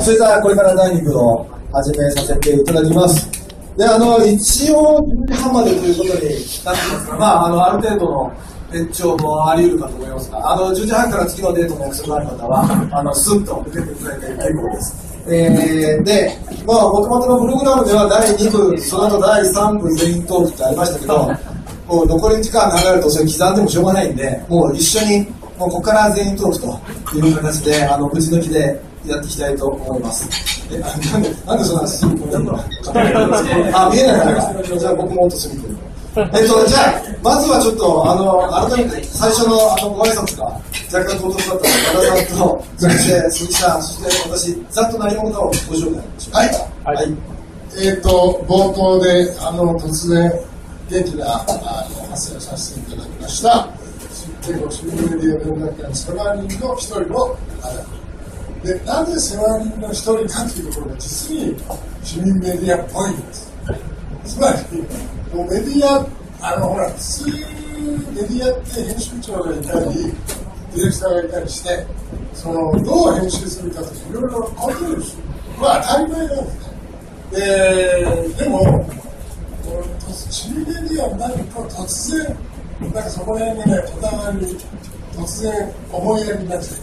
それではこれから第2部を始めさせていただきます。で、一応10時半までということになってますが、ある程度の延長もあり得るかと思いますが、10時半から次のデートの約束がある方は、スッと受けていただいて結構です。で、もともとのプログラムでは第2部、その後第3部全員トークってありましたけど、もう残り時間流れるとそれ刻んでもしょうがないんで、もう一緒に、もうここから全員トークという形で、ぶち抜きでやっていきたいと思います。なんでそんな話見えないからか。じゃあ僕も音すぎてる。じゃあ、まずはちょっと、改めて最初のご挨拶が若干唐突だったので、和田さんと、そして鈴木さん、そして私、ざっと何者かをご紹介します。はい。 冒頭で、突然、元気な発声をさせていただきました。結構、市民メディア連絡会の世話人の一人の方で、なぜ世話人の一人かというところが実に市民メディアっぽいんです。つまり、メディア、普通メディアって編集長がいたり、ディレクターがいたりして、どう編集するかといろいろコントロールする。当たり前なんですね。でも、市民メディアになると突然、そこら辺がね、お互いに突然思いやりになっちゃう。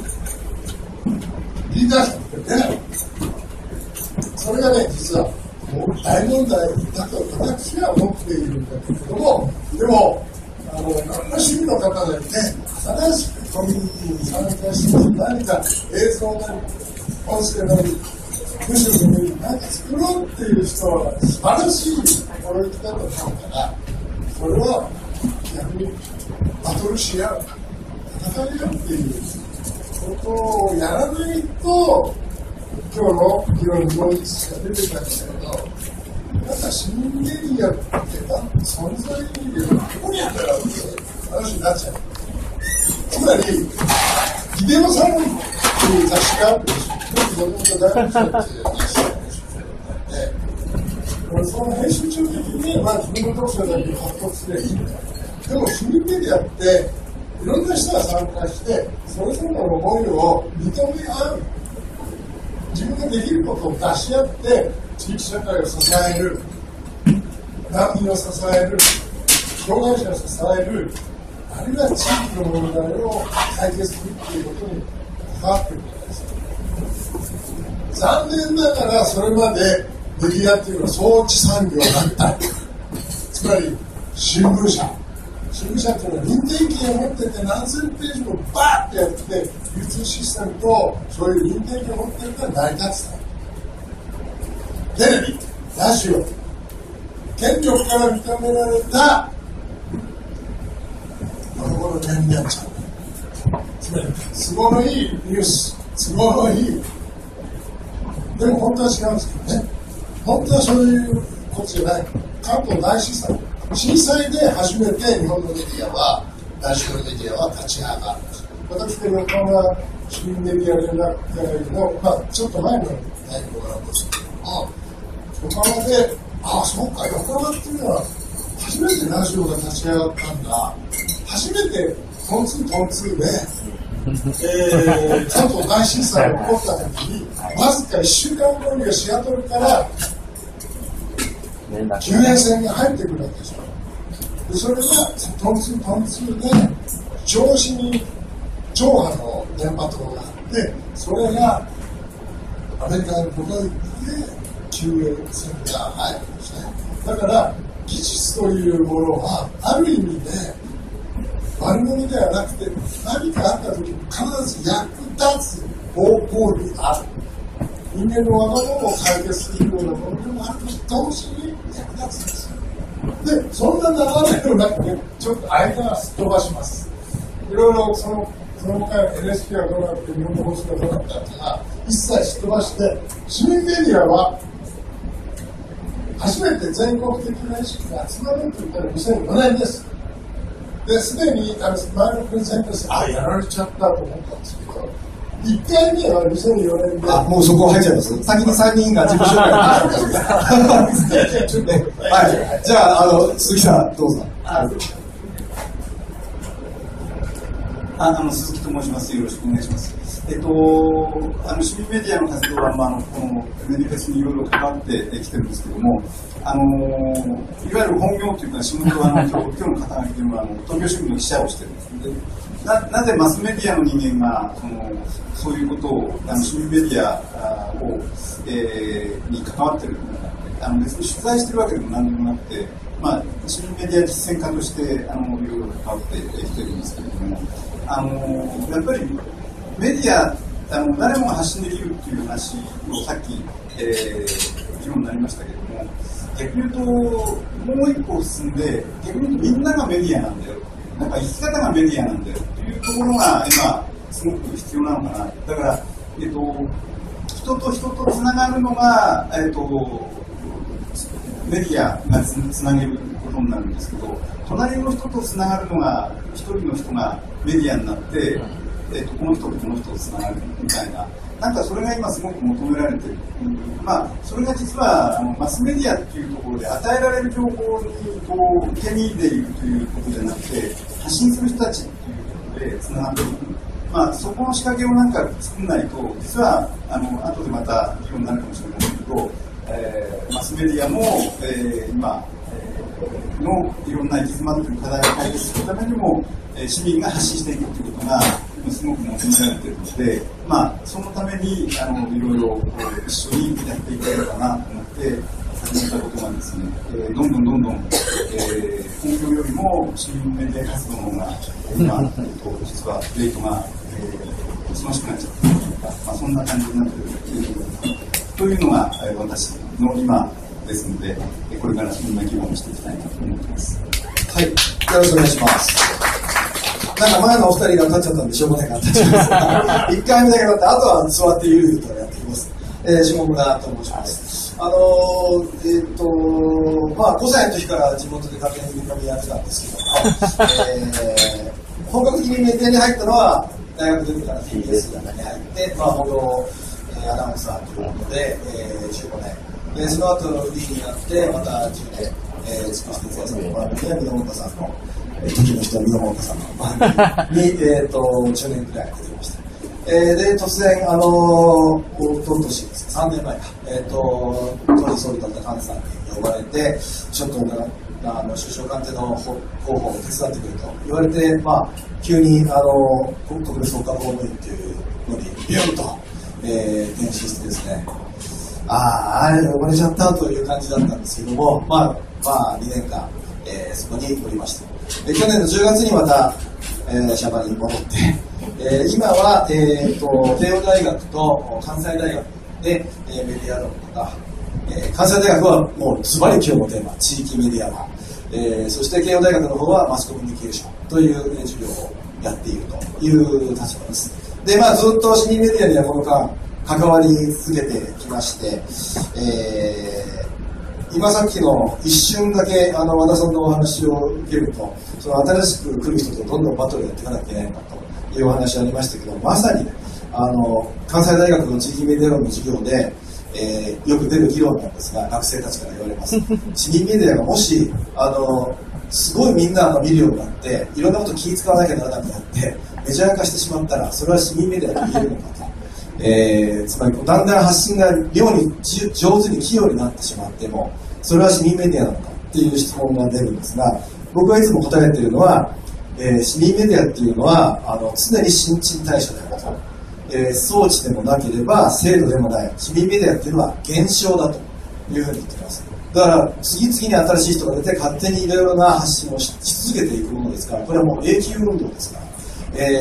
言い出して出ない。それがね、実は大問題だと私は思っているんだけれども、でも、いろんな趣味の方がいて、新しくコミュニティに参加して何か映像なり、音声なり、むしろ何か作ろうっていう人は素晴らしい心意気だと思うから、それは逆にバトルし合う、戦い合うっていうことをやらないと、今日の議論にもいくつか出てたんですけど、市民メディアって存在意義でどこにあったらって話になっちゃう。つまり、ビデオサロンっていう雑誌があるでしょ。もともと大学生っていう雑誌があるでしょ。その編集長的に、自分の読者だけ発掘すればいいんだよ。でも、市民メディアって、いろんな人が参加して、それぞれの思いを認め合う。自分ができることを出し合って、地域社会を支える、難民を支える、障害者を支える、あるいは地域の問題を解決するということに関わっているわけです。残念ながらそれまでメディアっていうのは装置産業だった。つまり新聞社っていうのは認定権を持ってて何千ページもバーってやって流通システムとそういう認定権を持ってるから成り立つと。テレビ、ラジオ、権力から認められたこの天然ちゃん。つまり都合のいいニュース、都合のいい。でも本当は違うんですけどね。本当はそういうことじゃない。関東大震災で初めて日本のメディアは、ラジオメディアは立ち上がるんです。私の横浜市民メディア連絡会の、ちょっと前の代表なんですけども、横浜で、そうか、横浜っていうのは初めてラジオが立ち上がったんだ。初めてトンツーで、関東大震災が起こった時に、わずか1週間後にはシアトルから救援船が入ってくるわけですよ。でそれがトンツーで銚子に超波の電波塔があって、それがアメリカに届いて救援船が入るんですね。だから技術というものはある意味で悪者ではなくて、何かあった時に必ず役立つ方向にある。人間のわがままを解決するようなものでもあると同時に役立つんですよ。で、そんな流れの中で、ちょっと間はすっ飛ばします。いろいろその他 NHK はどうなって、日本の放送がどうなったっていうのは、一切すっ飛ばして、市民メディアは、初めて全国的な意識が集まるといったら2004年です。で、すでに前のプレゼントでやられちゃったと思ったんですけど、1回目は2004年で。 もうそこ入っちゃいます？先に3人が自己紹介はい。じゃあ、鈴木さん、どうぞ。 鈴木と申します。よろしくお願いします。 市民メディアの活動は、このメディフェスにいろいろ関わってきてるんですけども、いわゆる本業というか、仕事は今日の肩書きというのは東京新聞の記者をしてるんですでなぜマスメディアの人間がそういうことを市民メディアを、に関わっているのか別に取材してるわけでも何でもなくて、市民メディア実践家としていろいろ関わってきてるんですけれども、やっぱりメディア誰もが発信できるっていう話をさっき、議論になりましたけれども、逆に言うともう一歩進んで逆に言うとみんながメディアなんだよ、なんか生き方がメディアなんだよっていうところが今すごく必要なのかな。だから、人と人とつながるのが、メディアがつなげることになるんですけど、隣の人とつながるのが一人の人がメディアになって、この人とこの人とつながるみたいな、なんかそれが今すごく求められている。それが実はマスメディアっていうところで与えられる情報に手に入れているということじゃなくて、発信する人たちっていうことでつながっていく。そこの仕掛けをなんか作らないと、実は後でまた議論になるかもしれないけど、マスメディアも、今のいろんな行き詰まっている課題を解決するためにも、市民が発信していくということがすごく求められているので、そのためにいろいろ一緒にやっていければなと思って始めたことなんですね。どんどん本業よりも市民メディア活動の方が今、実はレートが、忙しくなっちゃっているというか、そんな感じになっているというのが私の今ですので、これからみんな議論していきたいなと思っています。 はい、よろしくお願いします。なんか前のお二人が立っちゃったんでしょうがないから立ちます。1回目だけだって、あとは座ってゆるゆるとやっていきます。下村と申します。5歳の時から地元で家庭の組やってたんですけども、本格的にメディアに入ったのは大学出てから TBS に入って、報道アナウンサーということで、15年。その後フリーになってまた10年、筑紫哲也さんの番組や箕本さんの時の人箕本さんの番組に10年くらい出てました。で突然おととしですね、3年前か、当時総理だった菅さんに呼ばれて、ちょっと首相官邸の候補を手伝ってくれと言われて、急に国立総監公務員っていうのにビュンと、転身してですね、呼ばれちゃったという感じだったんですけども、2年間、そこにおりました。去年の10月にまた、シャバに戻って、今は、慶応大学と関西大学で、メディア論とか、関西大学はもうズバリ今日のテーマ、地域メディア論、そして慶応大学の方はマスコミュニケーションという授業をやっているという立場です。で、ずっと市民メディアにはこの間関わり続けてきまして、今さっきの一瞬だけ和田さんのお話を受けると、その新しく来る人とどんどんバトルやっていかなきゃいけないんだというお話ありましたけど、まさに関西大学の地域メディア論の授業で、よく出る議論なんですが、学生たちから言われます。市民メディアがもしすごいみんなが見るようになっていろんなこと気を使わなきゃならなくなってメジャー化してしまったら、それは市民メディアと言えるのかと。つまりだんだん発信が妙に上手に器用になってしまっても、それは市民メディアなのかっていう質問が出るんですが、僕はいつも答えているのは、市民メディアっていうのは常に新陳代謝であると、装置でもなければ制度でもない市民メディアっていうのは現象だというふうに言っています。だから次々に新しい人が出て勝手にいろいろな発信をし続けていくものですから、これはもう永久運動ですから、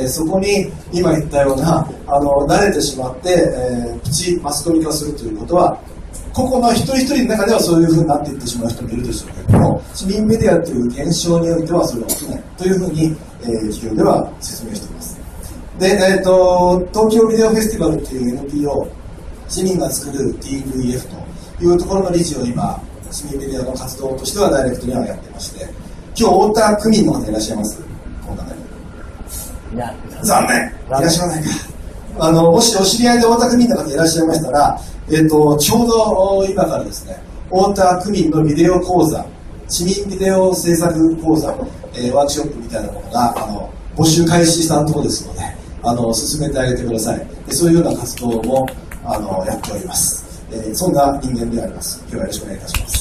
そこに今言ったような慣れてしまって、プチマスコミ化するということは、個々の一人一人の中ではそういうふうになっていってしまう人もいるでしょうけれども、市民メディアという現象においてはそれは起きないというふうに、授業では説明しています。で、東京ビデオフェスティバルという NPO、市民が作る TVF というところの理事を今、市民メディアの活動としてはダイレクトにはやってまして、今日太田区民の方いらっしゃいます？この中に。残念、いらっしゃらないか。もしお知り合いで太田区民の方いらっしゃいましたら、ちょうど今からですね、太田区民のビデオ講座、市民ビデオ制作講座、ワークショップみたいなものが募集開始したところですので、 進めてあげてください。でそういうような活動もやっております。そんな人間であります。今日はよろしくお願いいたします。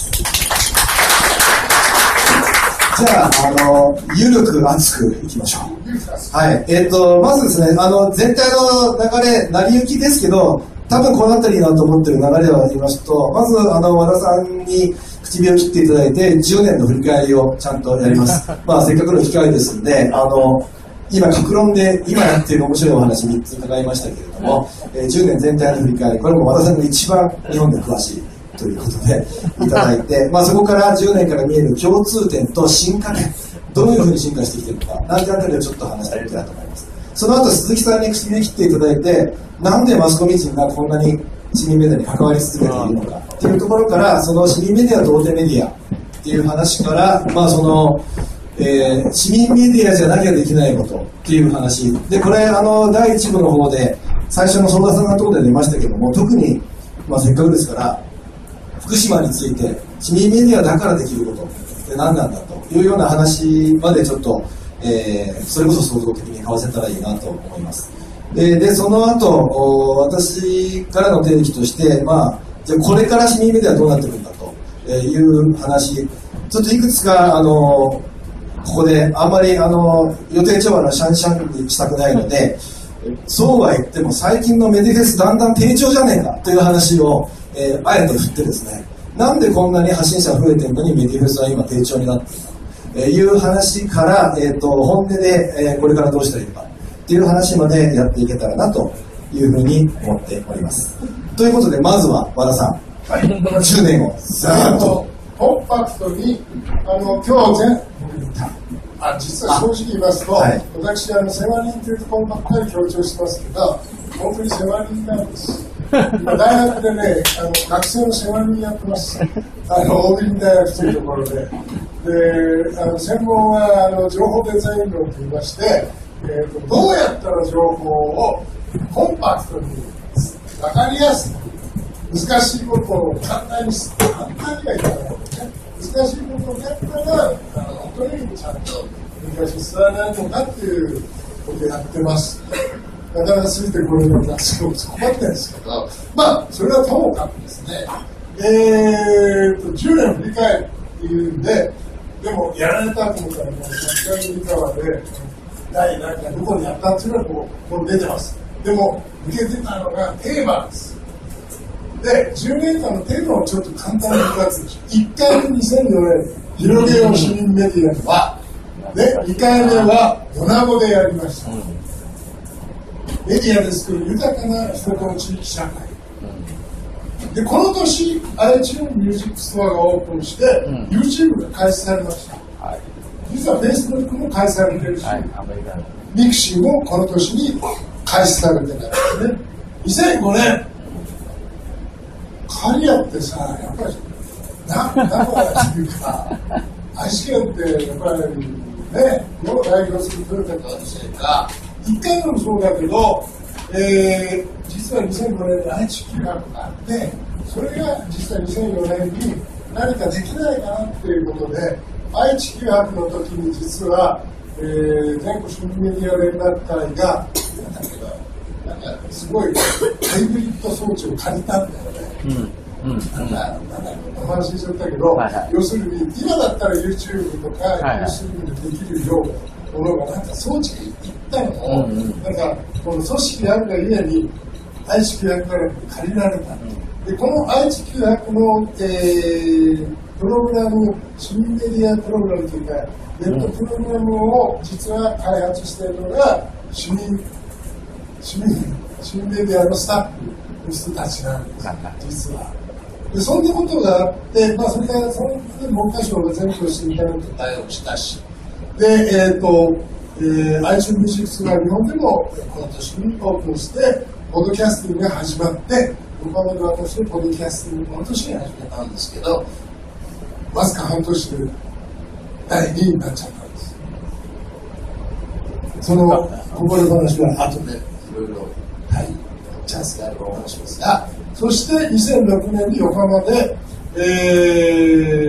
じゃあ、ゆるく熱くいきましょう。はい。まずですね、全体の流れ、成り行きですけど、多分この辺りだと思ってる流れでは言いますと、まず、和田さんに唇を切っていただいて、10年の振り返りをちゃんとやります。まあ、せっかくの機会ですんで、今、各論で、今やっている面白いお話3つ伺いましたけれども、10年全体の振り返り、これも和田さんが一番日本で詳しいということでいただいて、まあそこから10年から見える共通点と進化点、どういうふうに進化してきているのか、なんてあたりをちょっと話していきたいと思います。その後、鈴木さんに口に切っていただいて、なんでマスコミ人がこんなに市民メディアに関わり続けているのかっていうところから、その市民メディアと大手メディアっていう話から、まあその、市民メディアじゃなきゃできないことっていう話で、これ第1部の方で最初の相田さんのところで出ましたけども、特に、まあ、せっかくですから福島について市民メディアだからできることって何なんだというような話までちょっと、それこそ創造的に交わせたらいいなと思います。でその後私からの提起として、まあ、じゃあこれから市民メディアどうなっていくんだという話、ちょっといくつかここであんまり予定調和のシャンシャンにしたくないので、そうは言っても最近のメディフェスだんだん低調じゃねえかという話を、あえて振ってですね、なんでこんなに発信者増えてるのにメディフェスは今低調になっているのかという話から、本音で、これからどうしたらいいのかっていう話までやっていけたらなというふうに思っております。ということで、まずは和田さん、はい、10年をざーっとコンパクトに今日実は正直言いますと、はい、私セマリンというとコンパクトに強調しますけど、本当にセマリンなんです。今大学でね、学生のセマリンやってます。大林大学というところで、専門は情報デザイン論といいまして、どうやったら情報をコンパクトに分かりやすく、難しいことを簡単にはいかないので、難しいことをやったら本当にちゃんと難しく伝わらないのかっていうことをやってます。だからついてこれのすごく困ってるんですけど、まあそれはともかくですね、10年振り返るっていうんで、でもやられたと思ったらもう100回以下まで第何回どこにやったっていうのはここ出てます。でも受けてたのがテーマです。で、10年間のテーマをちょっと簡単に2つ。1回目2004年、広げよう市民メディアは、で、2回目は米子でやりました。メディアで作る豊かな人と地域社会。で、この年、iTunes ミュージックストアがオープンして、YouTube が開始されました。実は Facebook も開始されてるし、ミクシーもこの年に開始されてたんですね。2005年、刈谷ってさ、やっぱり名古屋っていうか、愛知県ってやっぱりね、世を代表するトヨタと私が1回目もそうだけど、実は2005年に愛知900があって、それが実は2004年に何かできないかなっていうことで、愛知900の時に実は、全国市民メディア連絡会がなんかすごいハイブリッド装置を借りたんだよね。お話ししちゃったけど、要するに今だったら YouTube とか YouTube でできるようなものがなんか装置がいったのを、なんかこの組織があるがゆえに愛知900から借りられた。でこの愛知900の、プログラム、市民メディアプログラムというかネットプログラムを実は開発しているのが市民メディアのスタッフの人たちなんです、実は。でそんなことがあって、まあ、それからその文科省が全部してインターネット対応したし、で、iTunes ミュージックスが日本でもこの年にオープンして、ポッドキャスティングが始まって、横浜で私のポッドキャスティングこの年に始めたんですけど、わずか半年で第2位になっちゃったんです。そのこぼれ話は後でいろいろ、チャンスがあればお話しますが、そして2006年に横浜で、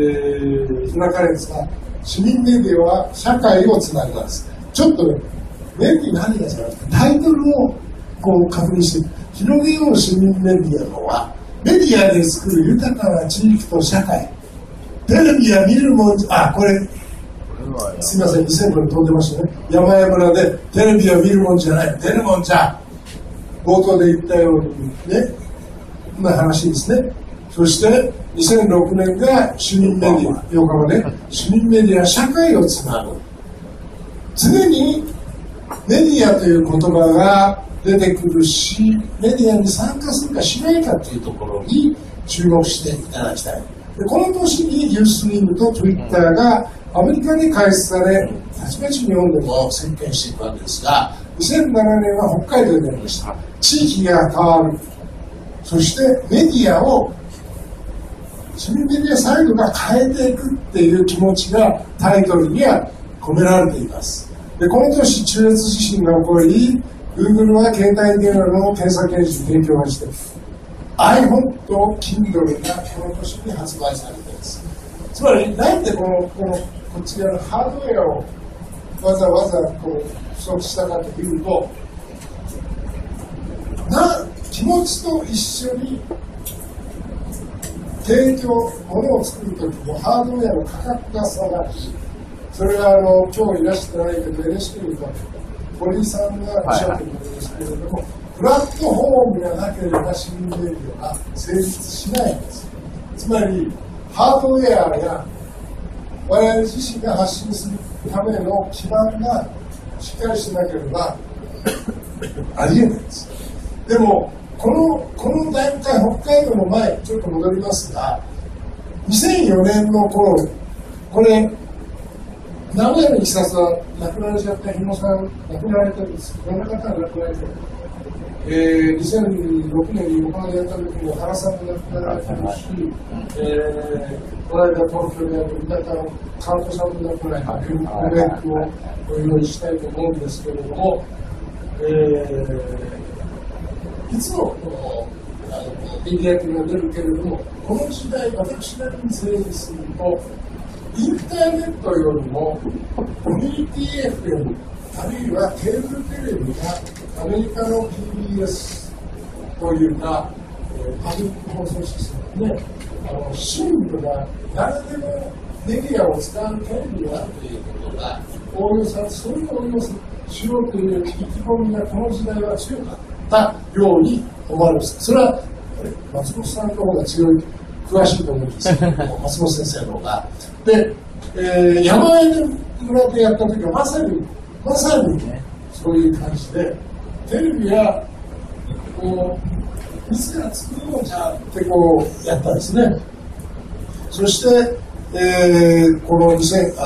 開かれた市民メディアは社会をつなぎます。ちょっとね、 便利何がじゃなくて、タイトルをこう確認して、広げよう市民メディアのは、メディアで作る豊かな地域と社会、テレビや見るもんじゃ、これ、すみません、2000分飛んでましたね。山々村でテレビを見るもんじゃない、出るもんじゃ、冒頭で言ったようにね、な話ですね。そして2006年が市民メディア、8日まで市民メディア社会をつなぐ。常にメディアという言葉が出てくるし、メディアに参加するかしないかというところに注目していただきたい。でこの年にユーストリームと Twitter がアメリカに開始され、たちまち日本でも席巻していくわけですが、2007年は北海道になりました。地域が変わる。そしてメディアを市民メディアサイドが変えていくっていう気持ちがタイトルには込められています。でこの年中越地震が起こり、Google は携帯電話の検索エンジン提供をして iPhone と Kindle がこの年に発売されています。つまりなんでこっち側のハードウェアをわざわざこう不足したかというと、気持ちと一緒に提供、物を作るときもハードウェアの価格が下がり、それは今日いらしてないけど NHK に堀井さんがおっしゃってるんですけれども、プラットフォームがなければ市民メディアが成立しないんです。つまりハードウェアや我々自身が発信するための基盤がしっかりしてなければありえないです。でもこの段階、北海道の前ちょっと戻りますが、2004年の頃、これ名古屋のいきさつは亡くなられちゃった日野さん、亡くなられたんです。いろんな方が亡くなられてる。2006年に横浜でやった時に原さんが亡くなられてるし、この間東京でやる三鷹のカントさんも亡くなられてるコメントをお祈りしたいと思うんですけれども、いつもメディアというのが出るけれども、この時代、私なりに整理すると、インターネットよりもコミュニティ FM、あるいはケーブルテレビがアメリカの PBS というか、パブリック放送システムで、新聞が誰でもメディアを使う権利があるということが応用され、そういう応用しようという意気込みがこの時代は強かったように思われます。それは松本さんの方が強い、詳しいと思うんですけど、松本先生の方が。で、山あい村でやった時はまさにね、そういう感じで、テレビや自ら作るのじゃってやったんですね。そして、この戻っちゃった、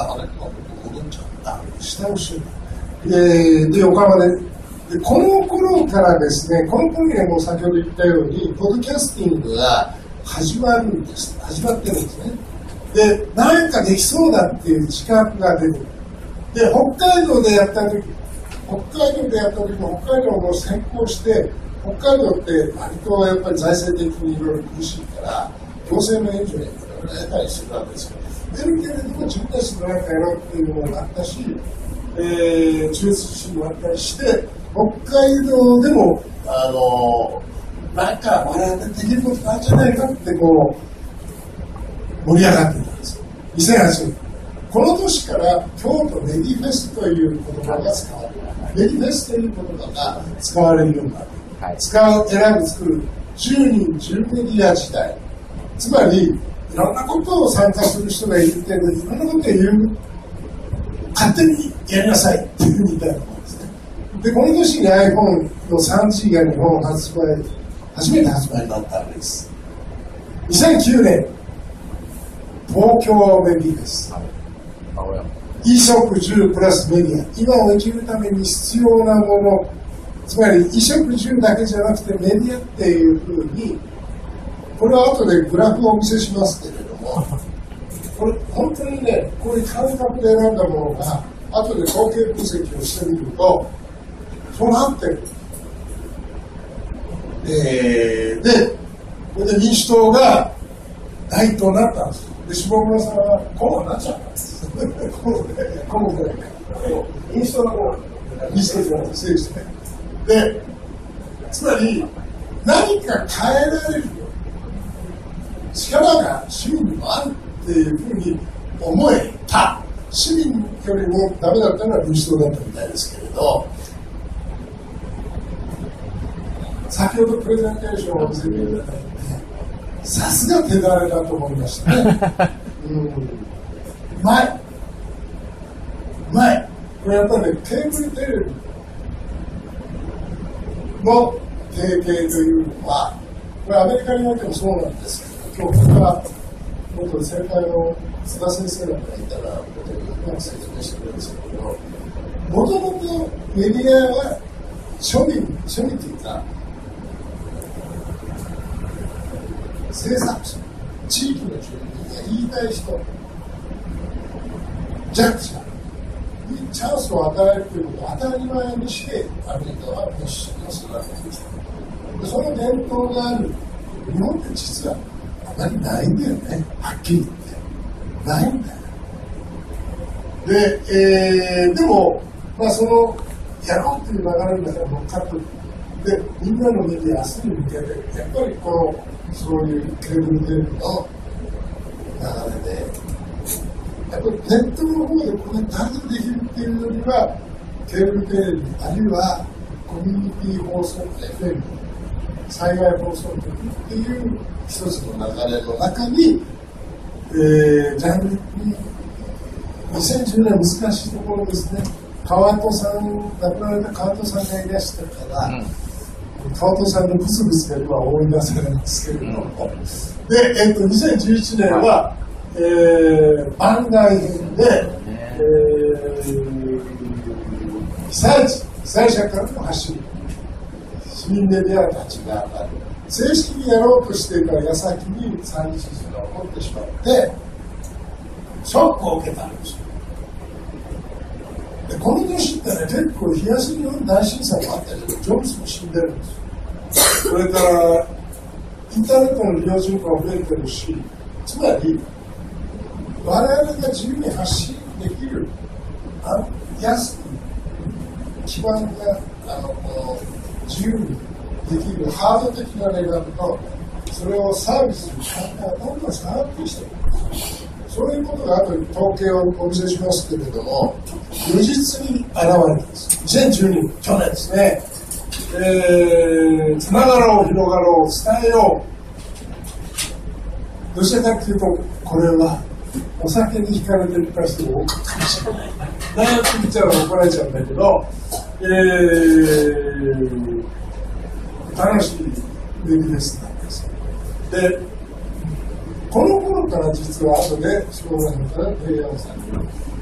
下の週で、横浜で、この頃からですね、この頃にはもう先ほど言ったように、ポッドキャスティングが始まってるんですね。で、なんかできそうだっていう自覚が出てくる。で、北海道でやった時も北海道も先行して、北海道って割とやっぱり財政的にいろいろ苦しいから、行政の援助に得たりするわけですよ。出るけれども自分たちのなんかやろうっていうのもあったし、中越地震もあったりして、北海道でもなんか我々できることなんじゃないかって盛り上がっていたんですよ。2008年。この年から京都メディフェスという言葉が使われる。メディフェスという言葉が使われるようになる。選ぶ作る10人10メディア時代。つまり、いろんなことを参加する人がいるけど、いろんなことを言う。勝手にやりなさいっていうふうに言いたいと思うんですね。で、この年に iPhone の 3G が日本初めて発売になったわけです。2009年、東京メディフェス。衣食住プラスメディア。今を生きるために必要なもの。つまり、衣食住だけじゃなくてメディアっていうふうに、これは後でグラフをお見せしますけれども、これ本当にね、こういう感覚で選んだものが、後で統計分析をしてみると、そうなってる。で、これで民主党が第一党になったんです。で、下村さんは候補になっちゃったんです。民主党の候補。 西とかの政治で。で、つまり、何か変えられる力が市民にもあるっていうふうに思えた。市民よりもダメだったのは民主党だったみたいですけれど、先ほどプレゼンテーションを見せていただいて、さすが手だれだと思いましたね。うまい。これやっぱりね、ケーブルテレビの提携というのは、これアメリカにおいてもそうなんですけど、今日僕は元先輩の須田先生なんかがいたら、ことを説明してくれるんですけど、もともとメディアは庶民というか、政策者、地域の住民が言いたい人、ジャッジにチャンスを与えるということを当たり前にして、アメリカは民主主義を育ててきた。その伝統がある日本って実はあまりないんだよね、はっきり言って。ないんだよ。で、でも、その、やろうという流れの中に乗っかってで、みんなのメディア、明日に向けて、やっぱりそういうケーブルテレビの流れで、やっぱりネットの方でこれ誰でもできるっていうよりは、ケーブルテレビ、あるいはコミュニティ放送、FM、災害放送局っていう一つの流れの中に、ジャンルに、2010年難しいところですね。川戸さん、亡くなられた川戸さんがいらしたから、川戸さんのブツブツが今思い出せるんですけれども、で、2011年は、番外編で、被災者からの発信、市民メディアたちが正式にやろうとしていた矢先に三次地震が起こってしまって、ショックを受けたんですよ。でこの年ってね、結構東日本大震災もあったけど、ジョブズも死んでるんですよ。それから、インターネットの利用人口が増えてるし、つまり、我々が自由に発信できる、安く、基盤が自由にできるハード的なレベルと、それをサービスにどんどん下がってきている。そういうことが後に統計をお見せしますけれども、如実に現れたんです。2012年、去年ですね、つながろう、広がろう、伝えよう。どちらかというと、これはお酒に惹かれてる人が多かったかもしれない。大学見ちゃうと怒られちゃうんだけど、楽しいメディアスなんです。で、この頃から実は後で将来から提案される。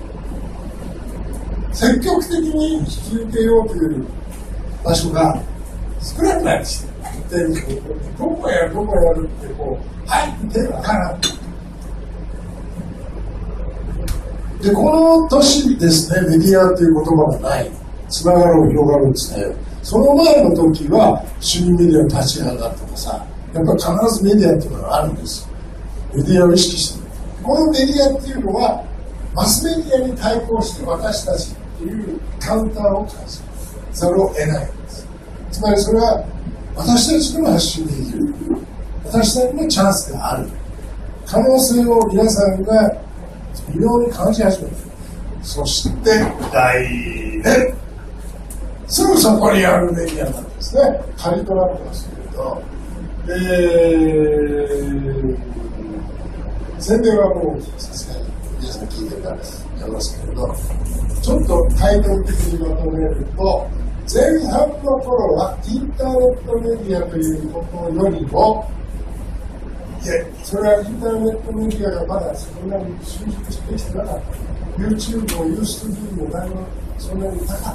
積極的に引き受けようという場所が少なくなってきてる。どこやるってはいって手がからん。で、この年ですね、メディアという言葉がない。つながろう、広がろうですね。その前の時は、主任メディア立ち上がるとかさ、やっぱり必ずメディアっていうのがあるんです。メディアを意識してる。このメディアっていうのは、マスメディアに対抗して私たちっていうカウンターを感じざるを得ないんです。つまりそれは、私たちにも発信できる。私たちにもチャンスがある。可能性を皆さんが微妙に感じ始めて、そして来年、すぐそこにあるメディアなんですね。カリトラップをすると、宣伝はもうさすがに皆さん聞いてからやりますけれど、ちょっとタイトル的にまとめると、前半の頃はインターネットメディアということよりも、それはインターネットメディアがまだそんなに収縮してきてなかった。YouTube もユーストビューも何もそんなになかった。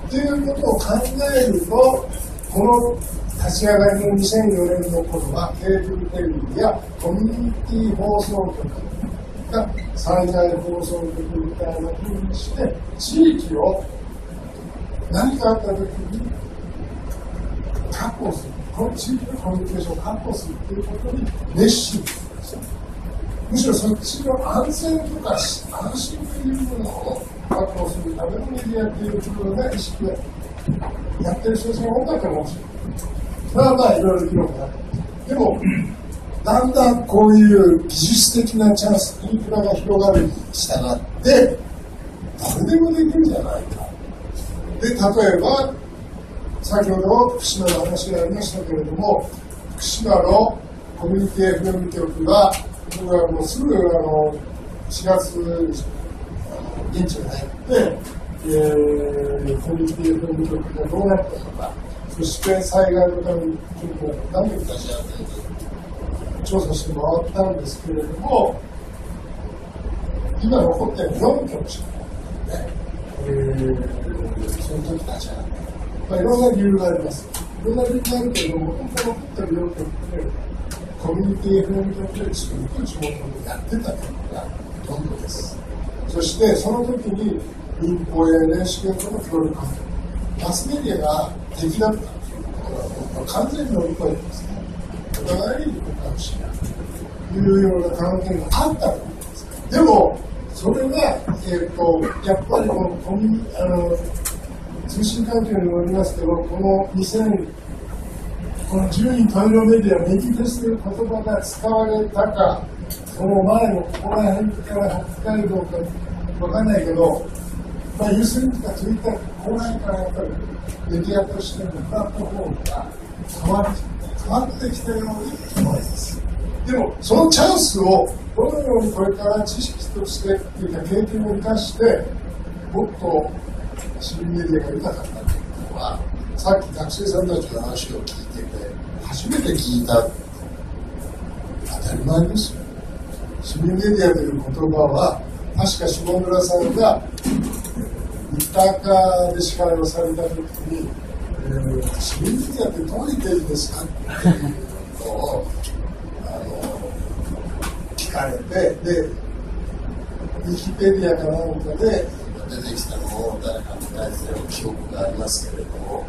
ということを考えると、この立ち上がりの2004年の頃は、ケーブルテレビやコミュニティ放送局が災害放送局みたいな風にして、地域を何かあった時に確保する。この地域のコミュニケーションを確保するということに熱心です。むしろそっちの安全とか安心というものを我確保するためのメディアっていうことが意識をやってる人たちが多かったかもしれない。まあいろいろ議論がある。でも、だんだんこういう技術的なチャンス、インフラが広がるに従って、誰でもできるんじゃないか。で、例えば、先ほど福島の話がありましたけれども、福島のコミュニティ FM 局が、僕はもうすぐ4月、現地に入って、コミュニティ FM 局がどうなったのか、そして災害のために局を何で立ち上げて調査して回ったんですけれども、今残っている4局しかないので、その時立ち上がった。いろんな理由があります。いろんな理由があるけれども、本当残っている4局で、コミュニティ FM 局で作ると地元でやってた局がほとんどです。そして、その時に民放や NHK との協力、マスメディアが敵だったんですよ。完全に乗り越えてますね。お互いに告白しないというような関係があったと思います。でも、それが、やっぱりこの通信環境にもよりますけど、このこの10人トイレメディア、メディフェスという言葉が使われたか、その前のここら辺から北海道かわかんないけど、ユースリンクかツイッター、ここら辺からやっぱりメディアとしてのプラットフォームが変わってきたように思います。でも、そのチャンスをどのようにこれから知識としてというか経験を生かして、もっと市民メディアが豊かになっていくのは、さっき学生さんたちの話を聞いてて、初めて聞いた、当たり前ですよ。市民メディアという言葉は、確か下村さんが、三鷹で司会をされたときに、市民メディアってどういう定義ですかっていうのを聞かれて、で、ウィキペディアかなんかで出てきたのを誰かに書いてる記憶がありますけれども、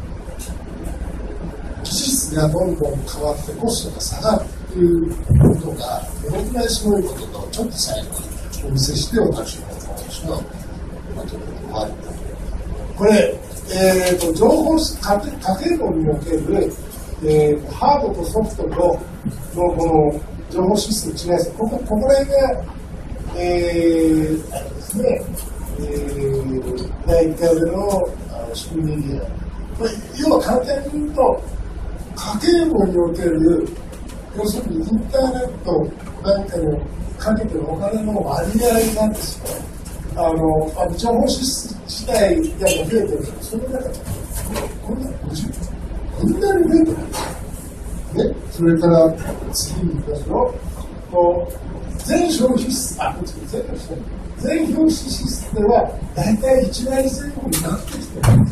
技術がどんどん変わってコストが下がるということが、どのくらいすごいことかをちょっと最後にお見せして、私の話のまとめて終わりたい。これ、情報家計簿における、ハードとソフトのこの情報システム違いです。ここら辺が、あれですね、第1回目の市民メディア。これ、要は簡単に言うと、家計簿における、要するにインターネットなんかにかけてるお金の割合なんですよ。情報自体が増えてるんですけど、その中で、こんなに増えてるんですね。それから、次に言いますよ。全消費全消費支出では、大体1割前後になってきてるんです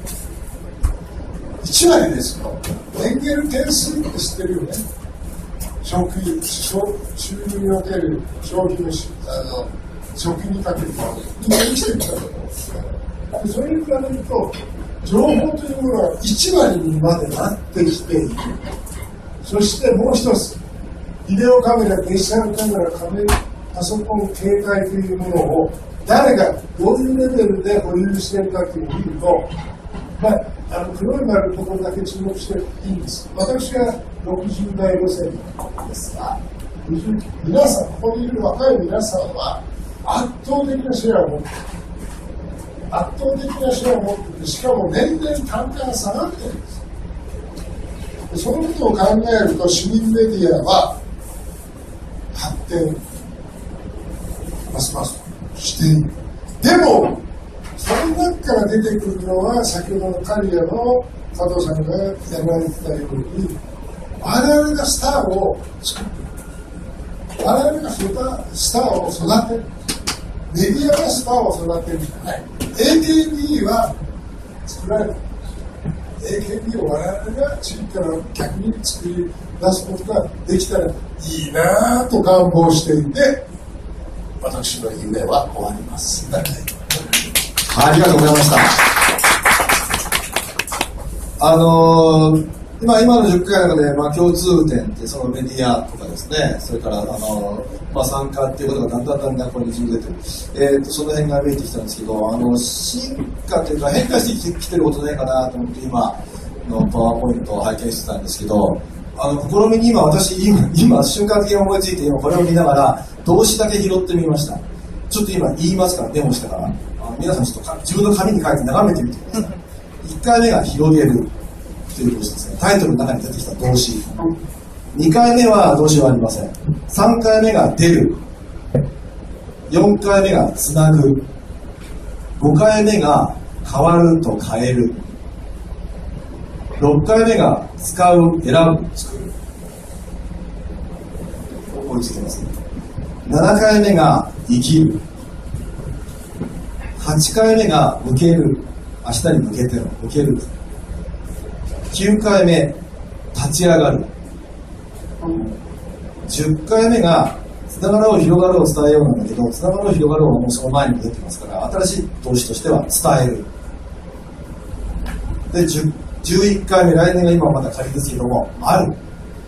。1割ですよ。エンゲル係数って知ってるよね。収入における消費の食にかけるもの今生きてきたと思うんですよ。それに比べると、情報というものは1割にまでなってきている。そしてもう一つ、ビデオカメラ、デジタルカメラ、パソコン、携帯というものを誰がどういうレベルで保有しているかというのを見ると、黒い丸のところだけ注目していいんです。私は60代路線ですが、皆さん、ここにいる若い皆さんは圧倒的なシェアを持っている。圧倒的なシェアを持っていて、しかも年々単価が下がっているんです。そのことを考えると、市民メディアは発展、ますますしている。でも、その中から出てくるのは、先ほどのカリアの佐藤さんがやられてたように、我々がスターを作る。我々がスターを育てる。メディアがスターを育てるんじゃない。AKB は作られた。AKB を我々が地域から逆に作り出すことができたらいいなぁと願望していて、私の夢は終わります。 ありがとうございました。 で今の10回の中で、共通点ってそのメディアとかですね、それから参加っていうことがだんだんこれに自分出てる、その辺が見えてきたんですけど、進化というか変化してきてることないかなと思って今のパワーポイントを拝見してたんですけど、試みに今瞬間的に思いついて今これを見ながら動詞だけ拾ってみました。ちょっと今言いますからメモしたから、皆さんちょっと自分の紙に書いて眺めてみてください。1回目が広げるという動詞ですね。タイトルの中に出てきた動詞。2回目は動詞はありません。3回目が出る。4回目がつなぐ。5回目が変わると変える。6回目が使う、選ぶ、作る。追いついてますね。7回目が生きる。8回目が向ける。明日に向けての向ける。9回目立ち上がる。10回目がつながろう広がろうを伝えようなんだけど、つながろう広がろうはもうその前にも出てますから、新しい動詞としては伝える。で11回目、来年が今まだ仮ですけども、ある。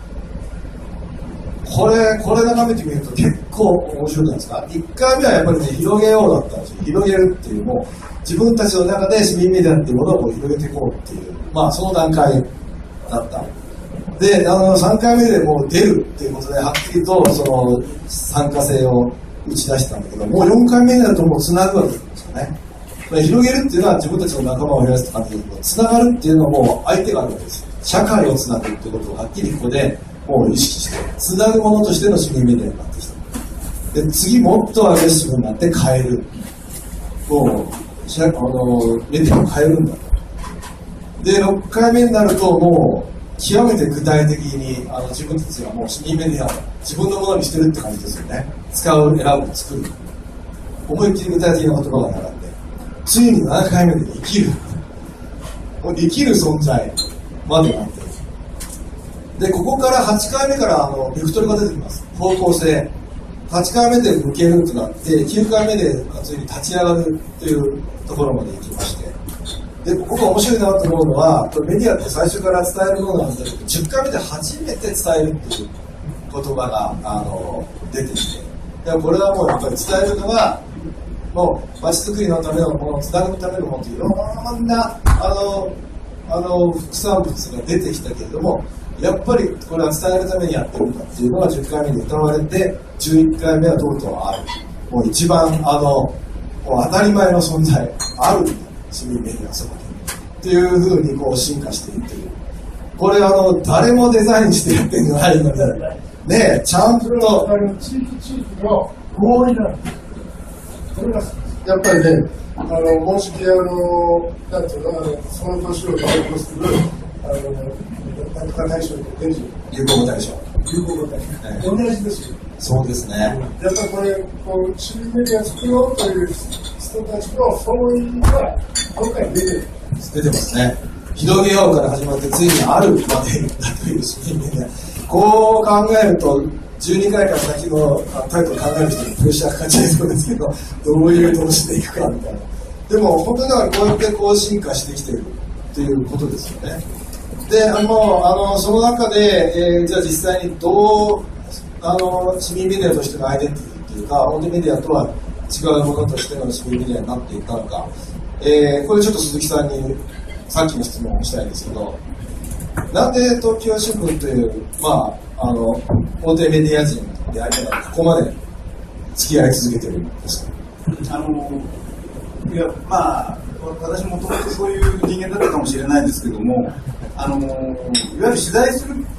これ眺めてみると結構面白いじゃないですか。1回目はやっぱりね、広げようだったんですよ。広げるっていう、もう自分たちの中で市民メディアっていうものをこう広げていこうっていう、その段階だった。で、3回目でもう出るっていうことで、はっきりとその参加性を打ち出したんだけど、もう4回目になるともう繋ぐわけですよね。広げるっていうのは自分たちの仲間を増やすって感じですけど、繋がるっていうのはもう相手があるわけですよ。社会を繋ぐっていうことをはっきりここでもう意識して、繋ぐものとしての市民メディアになってきた。で、次もっとアグレッシブになって変える。もう、メディアを変えるんだと。で、6回目になるともう、極めて具体的に自分たちがもう市民メディアを自分のものにしてるって感じですよね。使う、選ぶ、作る。思いっきり具体的な言葉が並んで、ついに7回目で生きる。もう生きる存在までなってる。で、ここから8回目からベクトルが出てきます。方向性。8回目で向けるとなって、9回目でついに立ち上がるというところまで行きまして。で、僕が面白いなと思うのは、これメディアって最初から伝えるものなんだけど、10回目で初めて伝えるっていう言葉が出てきて、でもこれはもうやっぱり伝えるのが、もう街づくりのためのもの、つなぐためのものといういろんな副産物が出てきたけれども、やっぱりこれは伝えるためにやってるんだっていうのが10回目に歌われて、11回目はとうとうある。もう一番もう当たり前の存在、あるんだ。市民メディアそこで。っていうふうにこう進化していってる。これ誰もデザインしてやってるんじゃないので、ね、ちゃんと。 地域の合意なんです。それがやっぱりね、もしなんていうの、その年を代表する、なんとか大賞と展示。 流行語大賞。 流行語大賞。同じですよ。 そうですね。 やっぱりこれ、市民メディア作ろうという人たちの総意が今回出てる。 出てますね。広げようから始まってついにあるまでだという市民メディア。こう考えると、12回から先のタイトル考える人にプレッシャーかかっちゃいそうですけど、どういう動詞でいくかみたいな。でも本当にだからこうやってこう進化してきているということですよね。で、その中で、じゃあ実際にどう市民メディアとしてのアイデンティティというか、表メディアとは違うものとしての市民メディアになっていったのか、これちょっと鈴木さんにさっきの質問をしたいんですけど、なんで東京新聞という、表メディア人でありながらここまで付き合い続けてるんですか？ いや、私もともとそういう人間だったかもしれないですけども、いわゆる取材するって、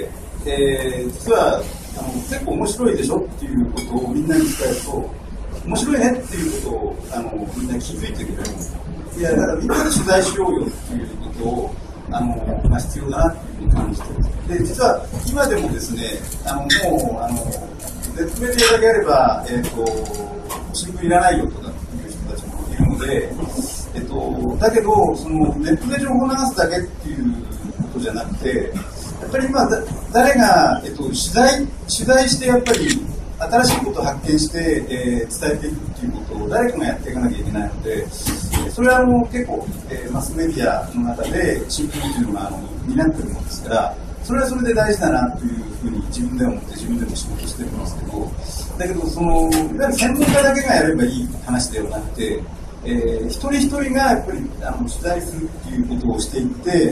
実は結構面白いでしょっていうことをみんなに伝えると、面白いねっていうことをみんな気づいてくれる。いや、だからみんなで取材しようよっていうことを必要だなっていうふうに感じています。で、実は今でもですね、もうネットメディアだけあれば、新聞いらないよとかっていう人たちもいるので、だけどそのネットで情報を流すだけっていうことじゃなくて、やっぱり今誰が、取材してやっぱり新しいことを発見して、伝えていくっていうことを誰かがやっていかなきゃいけないので、 それは結構、マスメディアの中で新聞というのが担っているものですから、それはそれで大事だなというふうに自分で思って自分でも仕事してるんですけど、だけどいわゆる専門家だけがやればいい話ではなくて、一人一人がやっぱり取材するっていうことをしていって、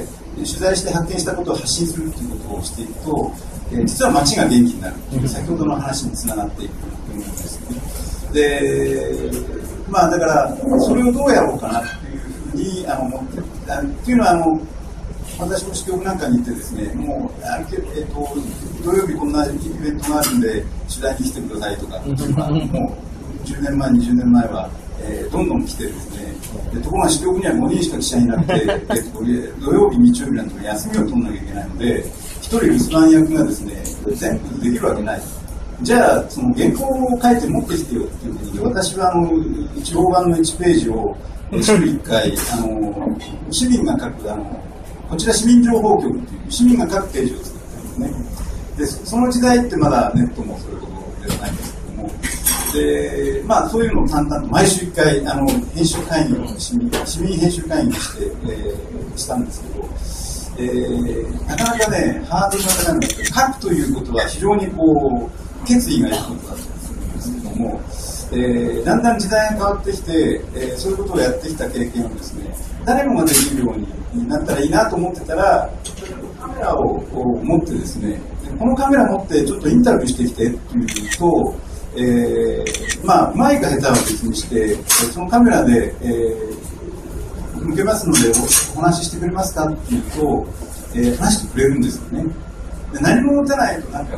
取材して発見したことを発信するっていうことをしていくと、実は街が元気になるっていう、先ほどの話につながっていくと思うんですよね。で、まあだからそれをどうやろうかなっていうふうに思ってる。っていうのは私も支局なんかに行ってですね、もう土曜日こんなイベントがあるんで取材に来てくださいとか、もう10年前、20年前は、どんどん来てですね、ところが支局には5人しか記者いなくて、土曜日、日曜日なんて休みを取らなきゃいけないので、1人留守番役がですね、全部できるわけない。じゃあ、その原稿を書いて持ってきてよっていうことで、私は地方版の1ページを週1回、市民が書く、こちら市民情報局っていう市民が書くページを作ってるんですね。で、その時代ってまだネットもそれほどではないんですけども、で、まあそういうのを淡々と毎週1回、編集会議を市民編集会議をして、したんですけど、なかなかね、ハードルが高いので、書くということは非常に決意がいることだったりするんですけども、だんだん時代が変わってきて、そういうことをやってきた経験をですね、誰もができるようになったらいいなと思ってたら、カメラを持ってですね、このカメラ持ってちょっとインタビューしてきてっていうと、まあ、うまいか下手は別にして、そのカメラで、向けますのでお話ししてくれますかっていうと、話してくれるんですよね。で、何も持たないとなんか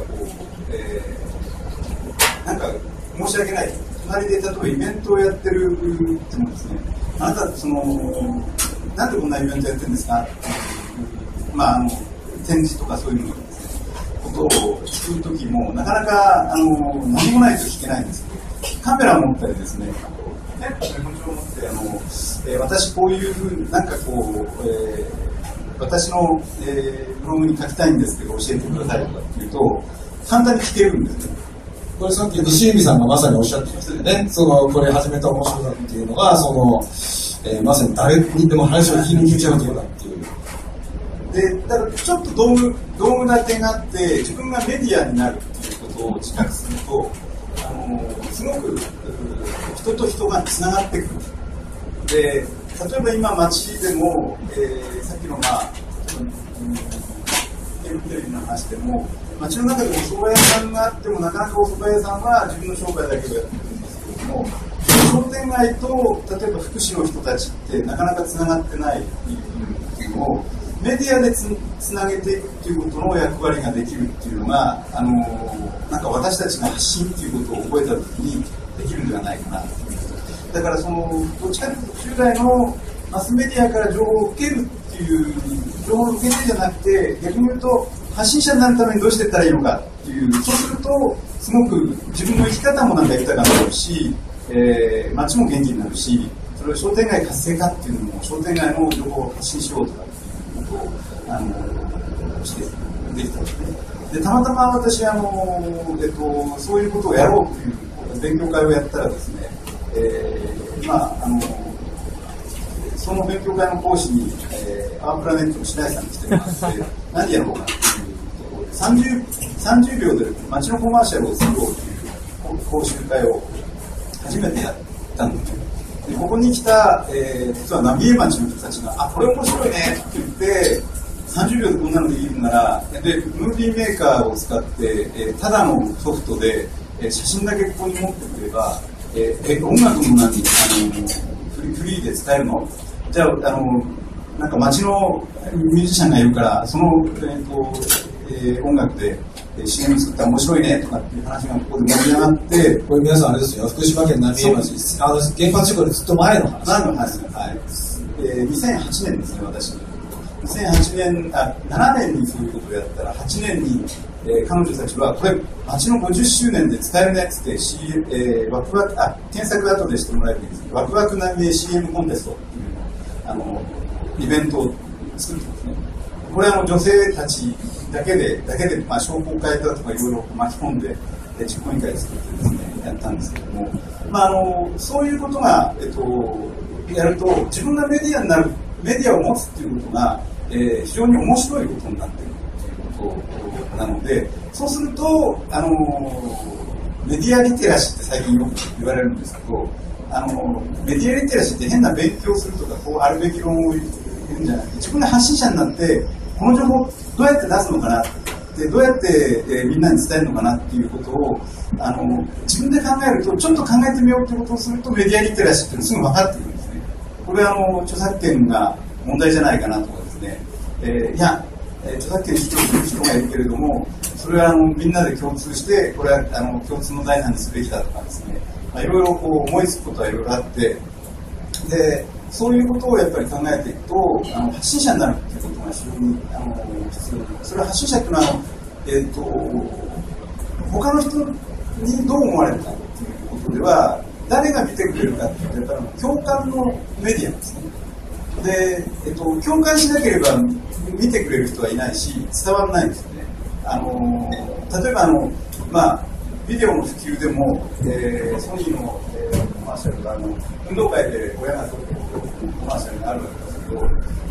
なんか申し訳ない。隣で例えばイベントをやってるってもですね、あなたなんでこんなイベントやってるんですかっていう、まあ展示とかそういうのですね、ことを聞くときもなかなか何もないと聞けないんですけど、カメラを持ったりですね、メモ帳を持って私こういうふうになんか私の、ブログに書きたいんですけど教えてくださいとかっていうと簡単に聞けるんですね。 これさっき西海さんがまさにおっしゃってましたよね。これ始めた面白さっていうのが、まさに誰にでも話を聞きに行けちゃうところだっていう。 で、だからちょっと道具な点があって、自分がメディアになるっていうことを自覚すると、すごく人と人がつながってくる。で、例えば今街でも、さっきのテレビの話でも、街の中でお蕎麦屋さんがあってもなかなかお蕎麦屋さんは自分の商売だけをやってるんですけれども、商店街と例えば福祉の人たちってなかなかつながってないっていうのをメディアでつなげていくっていうことの役割ができるっていうのがなんか私たちが発信っていうことを覚えた時にできるんではないかなと。だからどっちかというと従来のマスメディアから情報を受けるっていう情報を受けるじゃなくて、逆に言うと発信者になるためにどうしていったらいいのかっていう、そうするとすごく自分の生き方もなんか豊かになるし、街も元気になるし、それを商店街活性化っていうのも商店街の情報を発信しようとかっていうことをしてできたんですね。で、たまたま私そういうことをやろうという勉強会をやったらですね、その勉強会の講師に、アープラネットの白井さんに来てもらって何やろうかっていうところで30秒で街のコマーシャルを作ろうという講習会を初めてやったんですよ。でここに来た、実は浪江町の人たちがこれ面白いねって言って30秒でこんなのできるならでムービーメーカーを使って、ただのソフトで、写真だけここに持ってくれば、音楽も何フリーで使えるの？じゃあなんか街のミュージシャンがいるからその、音楽で CM 作ったら面白いねとかっていう話がここで盛り上がって、これ皆さんあれですよ、福島県浪江町原発事故でずっと前の話。何の話ですか？はい。2008年ですね、私。2008年、7年にそういうことをやったら、8年に、彼女たちは、これ、町の50周年で使えるねって言って、ワクワク、検索後でしてもらえるんですけど、ワクワク浪江 CM コンテストっていうのを、イベントを作ってますね。これは女性たちだけで、商工会だとかいろいろ巻き込んで、実行委員会作ってですね、やったんですけども、そういうことが、 やると、自分がメディアになる、メディアを持つっていうことが、非常に面白いことになっているということなので、そうすると、メディアリテラシーって最近よく言われるんですけど、メディアリテラシーって変な勉強するとか、こうあるべき論を言うんじゃなくて、自分が発信者になって、この情報をどうやって出すのかな、でどうやって、みんなに伝えるのかなっていうことを自分で考えると、ちょっと考えてみようってことをすると、メディアリテラシーっていうのすぐ分かってくるんですね。これは著作権が問題じゃないかなとかですね、いや、著作権主張する人がいるけれども、それはみんなで共通して、これは共通の財産にすべきだとかですね、いろいろこう思いつくことはいろいろあって、でそういうことをやっぱり考えていくと、発信者になるということが非常に必要で、それは発信者というのは、他の人にどう思われるかということでは、誰が見てくれるかというと、やっぱり共感のメディアですね。で、共感しなければ見てくれる人はいないし、伝わらないんですよね。例えばビデオの普及でも、ソニーの、コマーシャルが運動会で親が撮ってるコマーシャルがあるわけですけど、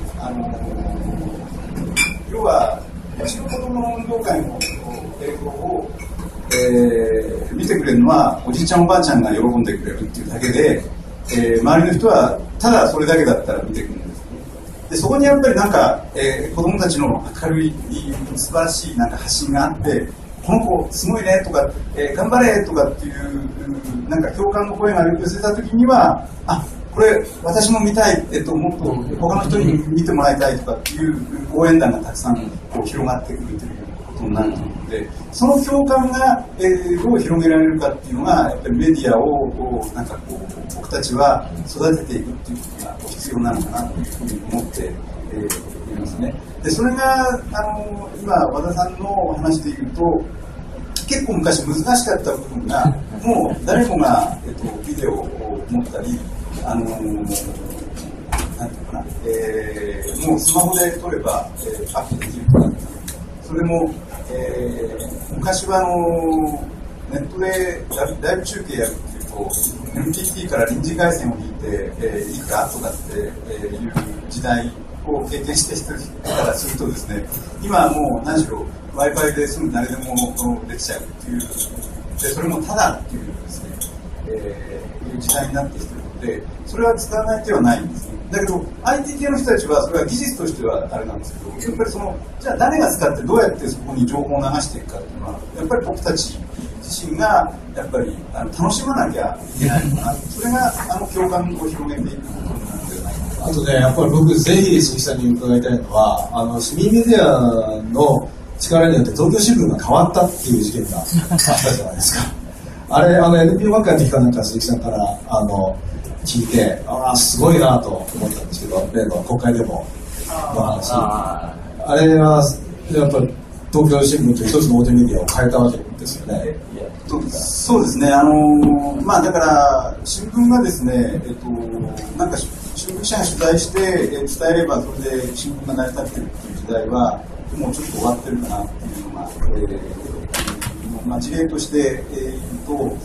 要はうちの子供の運動会の映像を、見てくれるのはおじいちゃんおばあちゃんが喜んでくれるっていうだけで、周りの人はただそれだけだったら見てくるんです。でそこにやっぱりなんか、子供たちの明るい素晴らしいなんか発信があって、この子すごいねとか、頑張れとかっていうなんか共感の声が寄せたときには、これ私も見たい、もっと他の人に見てもらいたいとかっていう応援団がたくさんこう広がってくるということになると思うので、その共感が、どう広げられるかっていうのがやっぱりメディアをなんかこう僕たちは育てていくっていうことが必要なのかなというふうに思っていますね。でそれが今和田さんの話でいうと、結構昔難しかった部分がもう誰もが、ビデオを持ったりなんていうかな、もうスマホで撮れば、パッとできるとか、それも、昔はネットでライブ中継やるっていうと NTT から臨時回線を引いて、いいかとかっていう時代を経験して人からするとですね、今はもう何しろ Wi-Fi ですぐ誰でもできちゃうっていう、でそれもただっていうですね、いう時代になってきているので、それは使わない手はないんですね。だけど IT 系の人たちはそれは技術としてはあれなんですけど、やっぱりじゃあ誰が使ってどうやってそこに情報を流していくかっていうのは、やっぱり僕たち自身がやっぱり楽しまなきゃいけないのかな、それが共感を広げていくことなんではないかな。 あとね、やっぱり僕ぜひ鈴木さんに伺いたいのは、市民メディアの力によって東京新聞が変わったっていう事件があったじゃないですか。あれNPO 学会の時かなんか鈴木さんから聞いて、すごいなと思ったんですけど、例の国会でもの話、あれはやっぱり東京新聞という一つの大手メディアを変えたわけですよね。 そうですね。だから新聞がですね、なんか新聞社が取材して伝えればそれで新聞が成り立っているっていう時代はもうちょっと終わってるかなっていうのが、事例として言うと、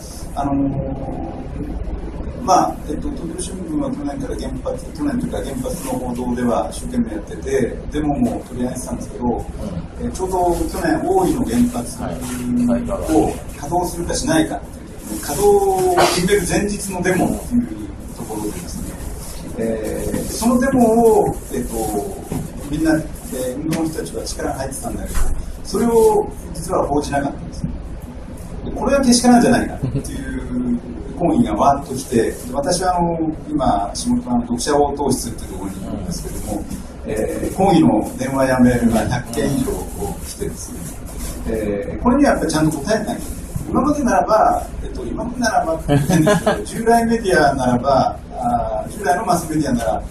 東京新聞は去年というか原発の報道では一生懸命やってて、デモも取り上げてたんですけど、ちょうど去年大井の原発を稼働するかしないかっていう、稼働を決める前日のデモっていうところでですね、そのデモを、みんな、運動の人たちは力が入ってたんだけど、それを実は報じなかったんですよ。これはけしからんじゃないかっていう抗議がわーっと来て、私は今仕事は読者応答室っていうところにいるんですけども、抗議の電話やメールが100件以上来てですね、これにはやっぱりちゃんと答えない。今までならば従来メディアならば、従来のマスメディアなら、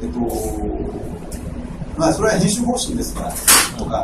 それは編集方針ですからとか、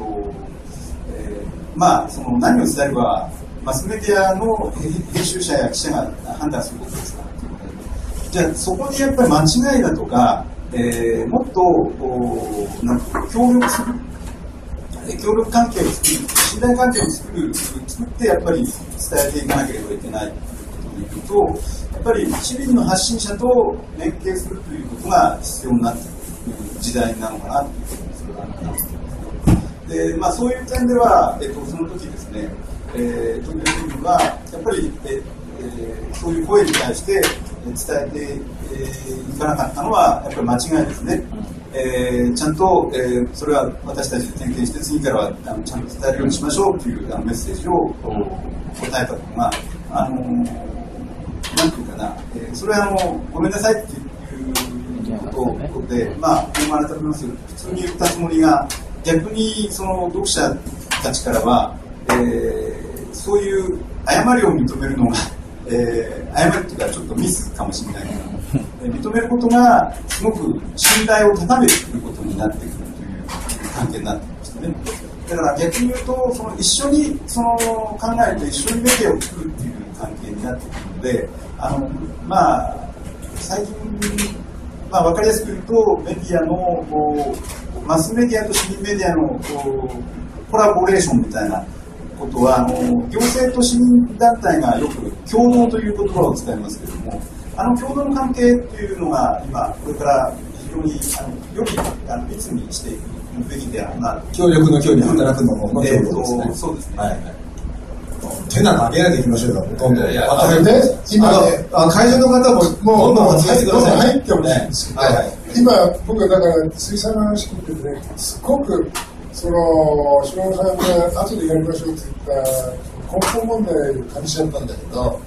何を伝えるかはマスメディアの編集者や記者が判断することですから。じゃあそこにやっぱり間違いだとか、もっと協力関係を作る、信頼関係を作ってやっぱり伝えていかなければいけないということでいくと、やっぱり市民の発信者と連携するということが必要になってくる時代なのかなというふうにそれは思います。で、そういう点では、その時ですね、東京新聞はやっぱり、そういう声に対して伝えていかなかったのはやっぱり間違いですね。ちゃんと、それは私たちで点検して次からはちゃんと伝えるようにしましょうというメッセージを答えたのが、なんていうかな、それはごめんなさいっていうことで、改めます。普通に言ったつもりが、逆にその読者たちからは、そういう誤りを認めるのが、誤りというかちょっとミスかもしれないけど、認めることがすごく信頼を高めてくることになってくるという関係になってきましたね。だから逆に言うと、その一緒にその考えて一緒にメディアを作るっていう関係になってくるので、最近、分かりやすく言うと、メディアのマスメディアと市民メディアのコラボレーションみたいなことは、行政と市民団体がよく共同という言葉を使いますけれども、共同の関係というのが今これから非常により密にしていくべきであるな。 協力の協に働くのも、 そうですね。はい。 手な投げないでいきましょうよ、どんどん。 今ね、 会場の方もどんどん発言してください。 入ってほしいんですけど、今、僕はだから、水産の話聞いててね、すごく、下野さんが後でやりましょうって言った根本問題を感じちゃったんだけど、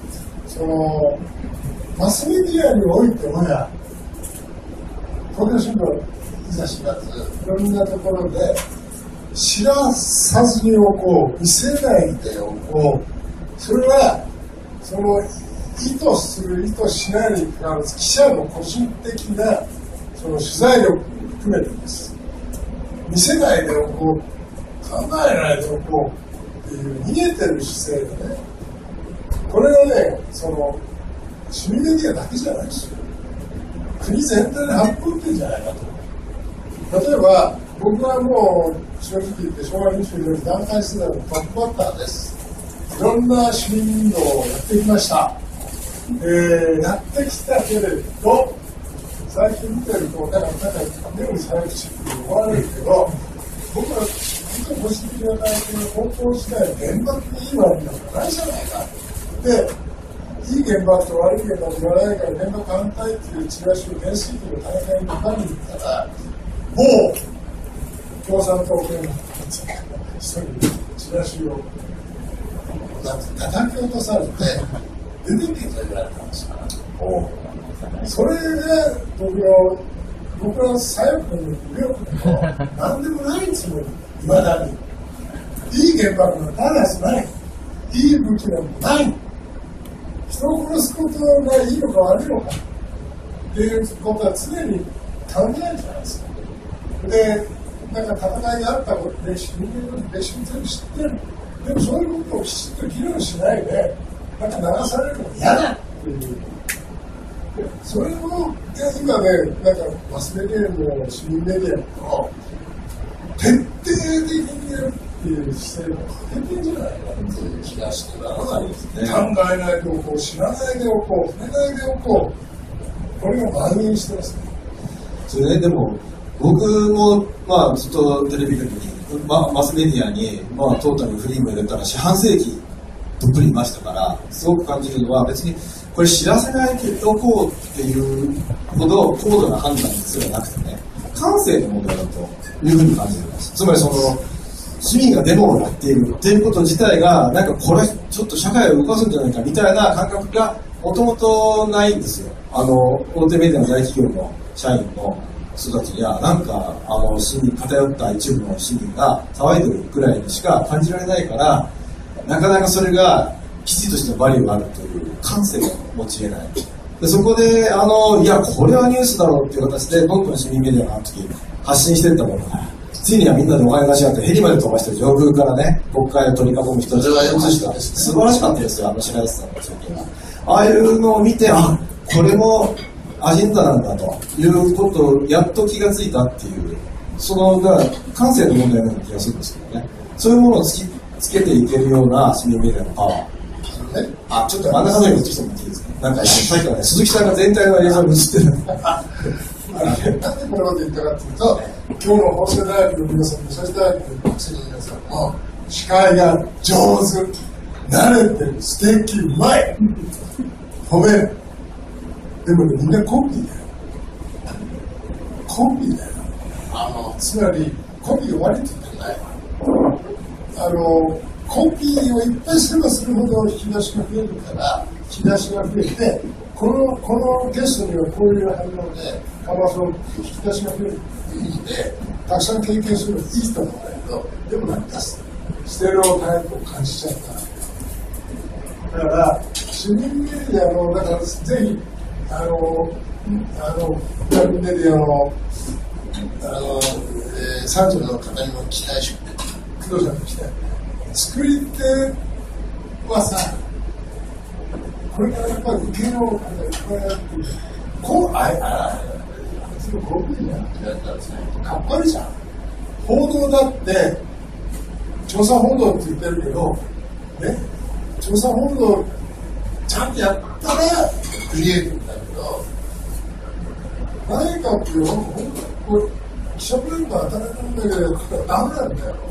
マスメディアにおいてもや、東京新聞、いざ知らず、いろんなところで、知らさずにおこう、見せないでおこう、それは、意図する、意図しないに関わらず、記者の個人的な、取材力も含めてです。見せないでおこう、考えないでおこうっていう逃げてる姿勢でね、これはね、市民メディアだけじゃないですよ。国全体で発表ってんじゃないかと。例えば、僕はもう正直言って昭和24年団塊世代のトップバッターです。いろんな市民運動をやってきました。やってきたけれど、最近見てると、目をされるしって思われるけど、僕は本当に個人的な体験の高校時代、原爆にいい悪いなんかないじゃないか。で、いい原爆と悪い原爆言わないから原爆反対っていうチラシを原水機の大会に中に行ったら、もう共産党系の一人チラシを叩き落とされて出てけと言われたんですよ。それが僕の左翼の右翼でも何でもないつもり、いまだにいい原爆のただしない、いい武器なんもない、人を殺すことがいいのか悪いのかっていうことは常に考えるじゃないですか。で、戦いがあったことで人間の歴史も全部知ってる。でもそういうことをきちっと議論しないで流されるのが嫌だっていう。それを今ね、マスメディアの市民メディアの徹底的にやるっていう姿勢が欠けてんじゃないかっていう気がしてならないですね。考えないでおこう、知らないでおこう、触れないでおこう、これが蔓延してますね。 それね、でも僕もずっとテレビ局に、マスメディアにトータルフリーも入れたら四半世紀どっぷりいましたから、すごく感じるのは、別にこれ知らせないでおこうっていうほど高度な判断ですらなくてね、感性の問題だというふうに感じています。つまり市民がデモをやっているっていうこと自体がこれちょっと社会を動かすんじゃないかみたいな感覚がもともとないんですよ。大手メディアの大企業の社員の人たちや市民、偏った一部の市民が騒いでるくらいにしか感じられないから、なかなかそれがきちっとしたバリューがあるという感性を持ち得ない。でそこでいやこれはニュースだろうっていう形でどんどん市民メディアがあの時発信していったものが、ついにはみんなでお金出し合ってヘリまで飛ばして上空からね、国会を取り囲む人たちが映した。素晴らしかったですよ、白石さんの中継が。ああいうのを見て、これもアジェンダなんだということをやっと気がついたっていう、感性の問題のような気がするんですけどね。そういうものをつけていけるような市民メディアのパワー、 あ、ちょっと真ん中の方に移してもらっていいですか。なんか、さっきからね、鈴木さんが全体の映像に映ってる。 なんでこれまで言ったかというと、今日の法政大学の皆さん、武蔵大学の学生の皆さんも、司会が上手、慣れてる、素敵、うまい、褒める。でもね、みんなコンビだよ。コンビだよ。つまり、コンビが悪いって言ってない。コピーをいっぱいすればするほど引き出しが増えるから、引き出しが増えて、このゲストにはこういう反応で、引き出しが増えるっていう意味で、たくさん経験するのいいと思うんだけど、でもなんかステレオタイプを感じちゃった。だから、市民メディアの、だからぜひ、メディアの、三女の方にも期待し、工藤さんにも期待。作り手はさ、これからやっぱり受けのいっぱいあって、そのコピーなんてやったらですね、かっこいいじゃん。報道だって、調査報道って言ってるけど、ね、調査報道ちゃんとやったらクリエイティブだけど、何かっていうのこれ記者ブレイク働くんだけど、ダメなんだよ。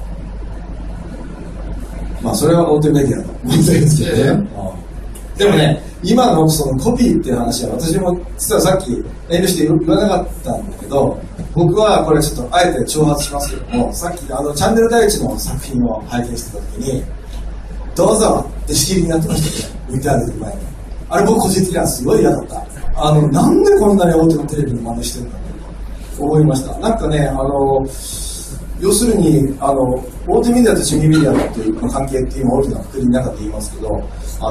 まあ、それは大手メディアの問題ですけどね。でもね、今のそのコピーっていう話は、私も実はさっき遠慮して言わなかったんだけど、僕はこれちょっとあえて挑発しますけども、さっきチャンネル第一の作品を拝見してた時に、どうぞって仕切りになってましたけど、VTR 出る前に。あれ僕個人的にはすごい嫌だった。なんでこんなに大手のテレビの真似してるんだと思いました。なんかね、要するに大手メディアと市民メディアっていう関係っていうのを大きなくくりの中で言いますけど、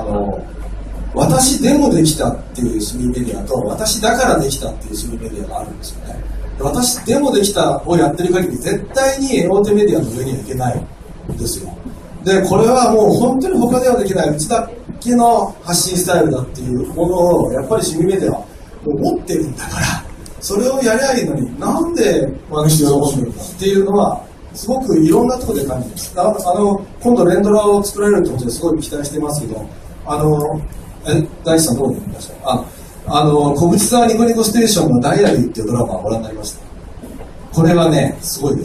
私でもできたっていう市民メディアと、私だからできたっていう市民メディアがあるんですよね。私でもできたをやってる限り絶対に大手メディアの上にはいけないんですよ。でこれはもう本当に他ではできないうちだけの発信スタイルだっていうものをやっぱり市民メディアは持ってるんだから、それをやりゃいいのになんで真似して喜んでるんだっていうのはすごくいろんなところで感じます。今度連ドラを作られるってことですごい期待してますけど、大地さんどう思いました？小淵沢ニコニコステーションのダイアリーっていうドラマをご覧になりました？これはねすごいです。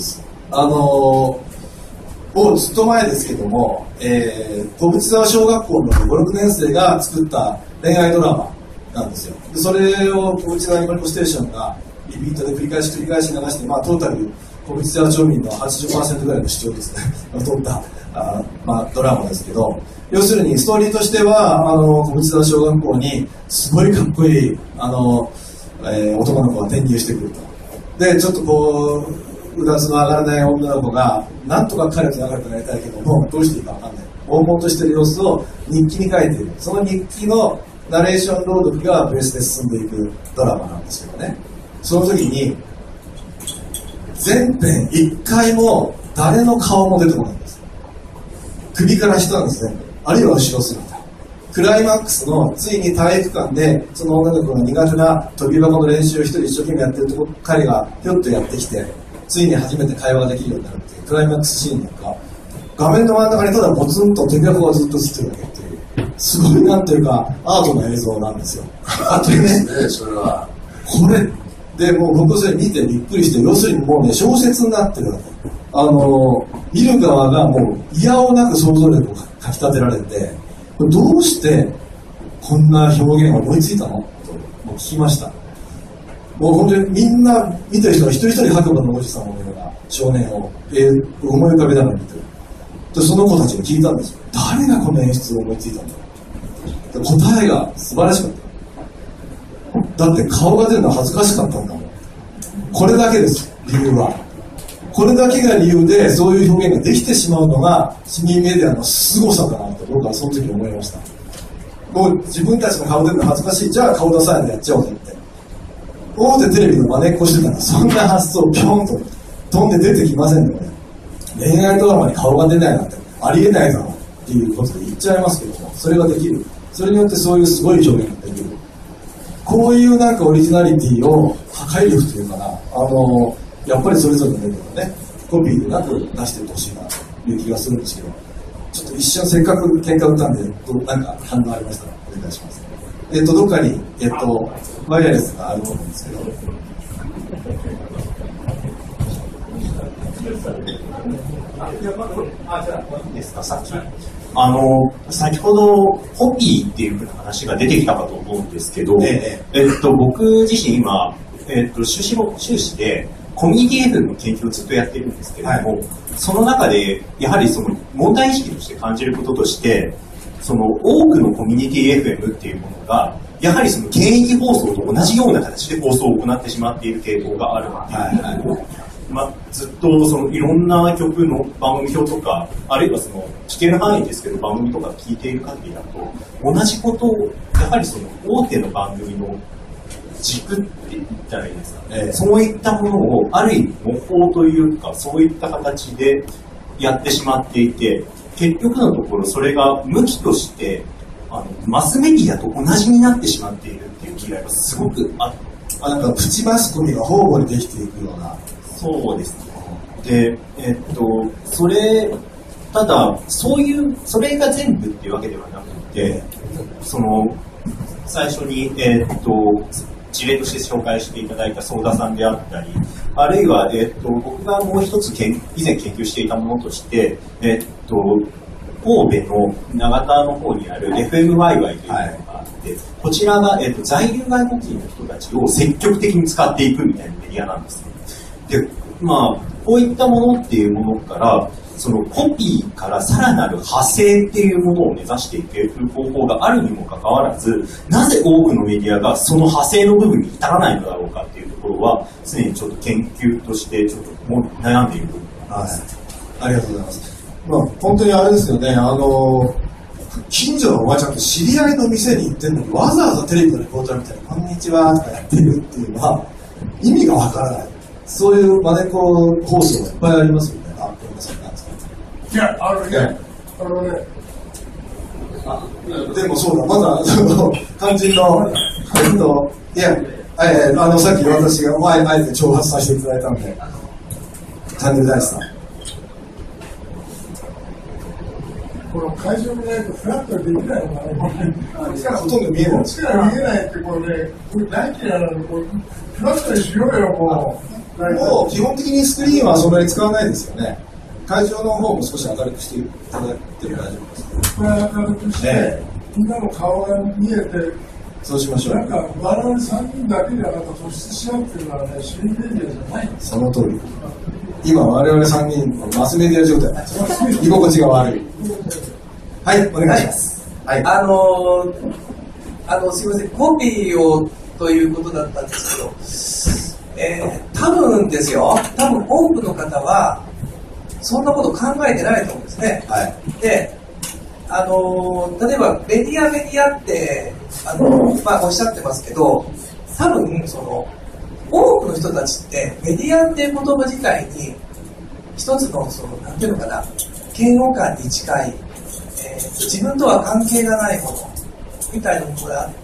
ずっと前ですけども、小淵沢小学校の5、6年生が作った恋愛ドラマなんですよ。でそれを小淵沢ニコニコステーションがリピートで繰り返し流して、まあトータル小淵沢町民の 80% ぐらいの視聴ですね取ったドラマですけど、要するにストーリーとしては小淵沢小学校にすごいかっこいい男の子が転入してくると。でちょっとこううだつの上がらない女の子がなんとか彼と仲良くなりたいけどもどうしていいか分かんない悶々としている様子を日記に書いている。その日記のナレーション朗読がベースで進んでいくドラマなんですけどね、その時に全編一回も誰の顔も出てこないんです。首から下なんですね。あるいは後ろ姿。クライマックスのついに体育館でその女の子が苦手な飛び箱の練習を一人一生懸命やってるとこ彼がひょっとやってきてついに初めて会話ができるようになるっていうクライマックスシーンなんか画面の真ん中にただポツンと飛び箱がずっと映ってるだけっていうすごいなんていうかアートな映像なんですよ。あとねそれはこれでもう僕それ見てびっくりして、要するにもうね小説になってるわけ。見る側がもう嫌おなく想像力をかき立てられて、これどうしてこんな表現を思いついたのともう聞きました。もう本当にみんな見てる人が一人一人白馬のおじさんのような少年を、思い浮かべながら見てる。でその子たちに聞いたんですよ。誰がこの演出を思いついたんだろう。答えが素晴らしかった。だって顔が出るのは恥ずかしかったんだもん。これだけです、理由は。これだけが理由でそういう表現ができてしまうのが市民メディアの凄さだなと僕はその時思いました。もう自分たちの顔出るの恥ずかしい、じゃあ顔出さないでやっちゃおうぜって。大手テレビの真似っこしてたらそんな発想ピョンと飛んで出てきませんので、恋愛ドラマに顔が出ないなんてありえないだろうっていうことで言っちゃいますけども、それができる。それによってそういうすごい表現ができる。こういうなんかオリジナリティを破壊力というかな、やっぱりそれぞれのメディアがねコピーでなく出していってほしいなという気がするんですけど、 ちょっと一瞬せっかく喧嘩打ったんで、なんか反応ありましたらお願いします。どっかに、ワイヤレスがあると思うんですけど。 ですか、先ほどコピーっていうふうな話が出てきたかと思うんですけど、僕自身今、修士でコミュニティ FM の研究をずっとやってるんですけれども、その中でやはりその問題意識として感じることとして、その多くのコミュニティ FM っていうものがやはりその現役放送と同じような形で放送を行ってしまっている傾向があるので、ずっとそのいろんな曲の番組表とか、あるいはその聞ける範囲ですけど番組とか聞いている限りだと、同じことをやはりその大手の番組の軸って言ったらいいですかね、そういったものをある意味模倣というか、そういった形でやってしまっていて、結局のところそれが向きとしてマスメディアと同じになってしまっているっていう気がすごくあって、 なんかプチマスコミが交互にできていくような。 そうですね。で、ただ、それが全部っていうわけではなくて、最初に、事例として紹介していただいた相田さんであったり、あるいは、僕がもう一つ以前研究していたものとして、神戸の長田の方にある FMYY というのがあって、こちらが、在留外国人の人たちを積極的に使っていくみたいなメディアなんですね。で、こういったものっていうものから、そのコピーからさらなる派生っていうものを目指していける方法があるにもかかわらず、なぜ多くのメディアがその派生の部分に至らないのだろうかっていうところは、常にちょっと研究としてちょっともう悩んでいる部分なんです。 ありがとうございます。本当にあれですよね、近所のおばちゃんと知り合いの店に行ってるのに、わざわざテレビのレポーターみたいに、こんにちはとかやってるっていうのは、意味がわからない。そういうマネコ放送がいっぱいありますよね。 いや、 でもそうだ、まだ、肝心の、さっき私があえて挑発させていただいたので、チャンネル大師さん。 この会場にないとフラットできないのかね、 ほとんど見えない。 こっちから見えないって、これね、大嫌いなのに、フラットにしようよ、もう基本的にスクリーンはそんなに使わないですよね。会場の方も少し明るくしていただいても大丈夫ですか。 これ明るくして、みんなの顔が見えて、 そうしましょう。 なんか我々3人だけで突出し合うっていうのはね、市民メディアじゃない。 その通り。今我々3人マスメディア状態。居心地が悪い。はい、お願いします。 はい。すみません、コピーをということだったんですけど、多分多くの方はそんなこと考えてないと思うんですね。 はい。 で、例えばメディアっておっしゃってますけど、多分多くの人たちってメディアっていう言葉自体に一つのなんていうのかな、嫌悪感に近い、自分とは関係がないものみたいなものがあって、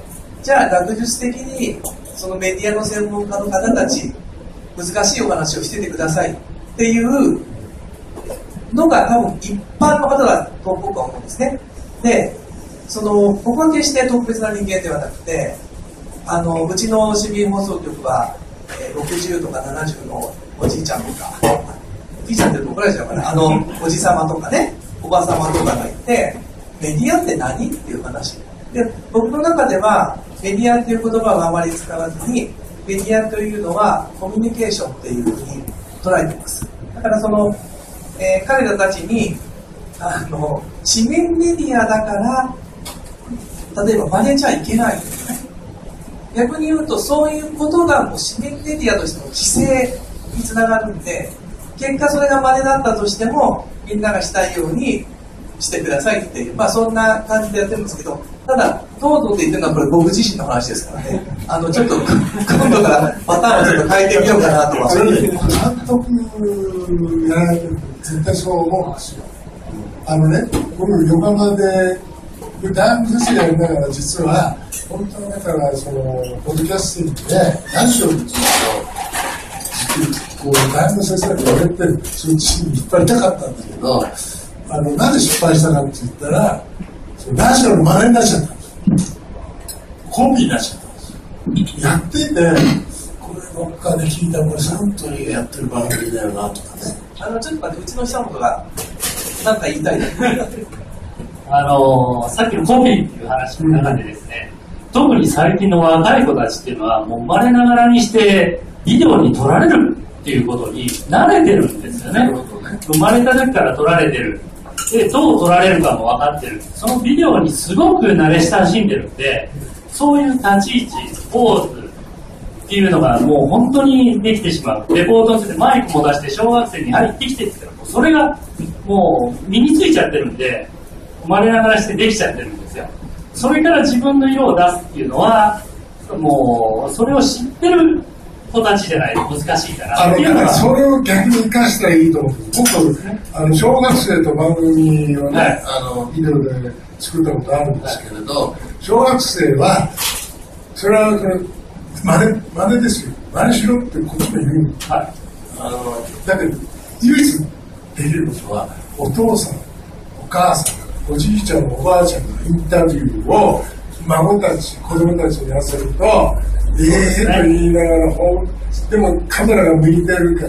じゃあ学術的にそのメディアの専門家の方たち難しいお話をしててくださいっていうのが多分一般の方だと僕は思うんですね。で、僕は決して特別な人間ではなくて、うちの市民放送局は、60とか70のおじいちゃんとか、おじいちゃんって怒られちゃうから、おじさまとかね、おばさまとかがいて、メディアって何っていう話で、僕の中ではメディアっていう言葉はあまり使わずに、メディアというのはコミュニケーションっていうふうに捉えています。だから彼らたちに市民メディアだから例えば真似ちゃいけないんですね。逆に言うとそういうことがもう市民メディアとしての規制につながるんで、結果それが真似だったとしてもみんながしたいようにしてくださいっていう、そんな感じでやってるんですけど、ただどうぞって言ってるのはこれ僕自身の話ですからね。ちょっと今度からパターンをちょっと変えてみようかなとは。 監督やらないと絶対そう思うんですよ。僕横浜で大学先生やりながら、実は本当はだからポッドキャスティングで何しようって言うと、大学の先生が言われてそっちに引っ張りたかったんだけど、 なぜ失敗したかって言ったら、ラジオの真似になっちゃったんですよ。コピーになっちゃったんですよ。やっていて、これどっかで聞いた、これサントリーがやってる番組だよなとかね。 ちょっと待って、うちの久本がなんか言いたい。 さっきのコピーっていう話の中でですね、特に最近の若い子たちっていうのはもう生まれながらにしてビデオに撮られるっていうことに慣れてるんですよね。生まれた時から撮られてる。で、どう撮られるかも分かってる。そのビデオにすごく慣れ親しんでるんで、そういう立ち位置、ポーズっていうのがもう本当にできてしまう。レポートしてマイクも出して小学生に入ってきてって言ったら、それがもう身についちゃってるんで、生まれながらしてできちゃってるんですよ。それから自分の色を出すっていうのは、もうそれを知ってる子たちじゃないと難しいかなっていうのは。 それを逆に生かしたらいいと思うんです。僕、小学生と番組をね、ビデオで作ったことあるんですけれど、小学生は、それは真似ですよ。真似しろってこっちも言うんです。だけど、唯一できることは、お父さん、お母さん、おじいちゃん、おばあちゃんのインタビューを孫たち、子供たちにやらせると、と言いながら、でもカメラが向いてるから、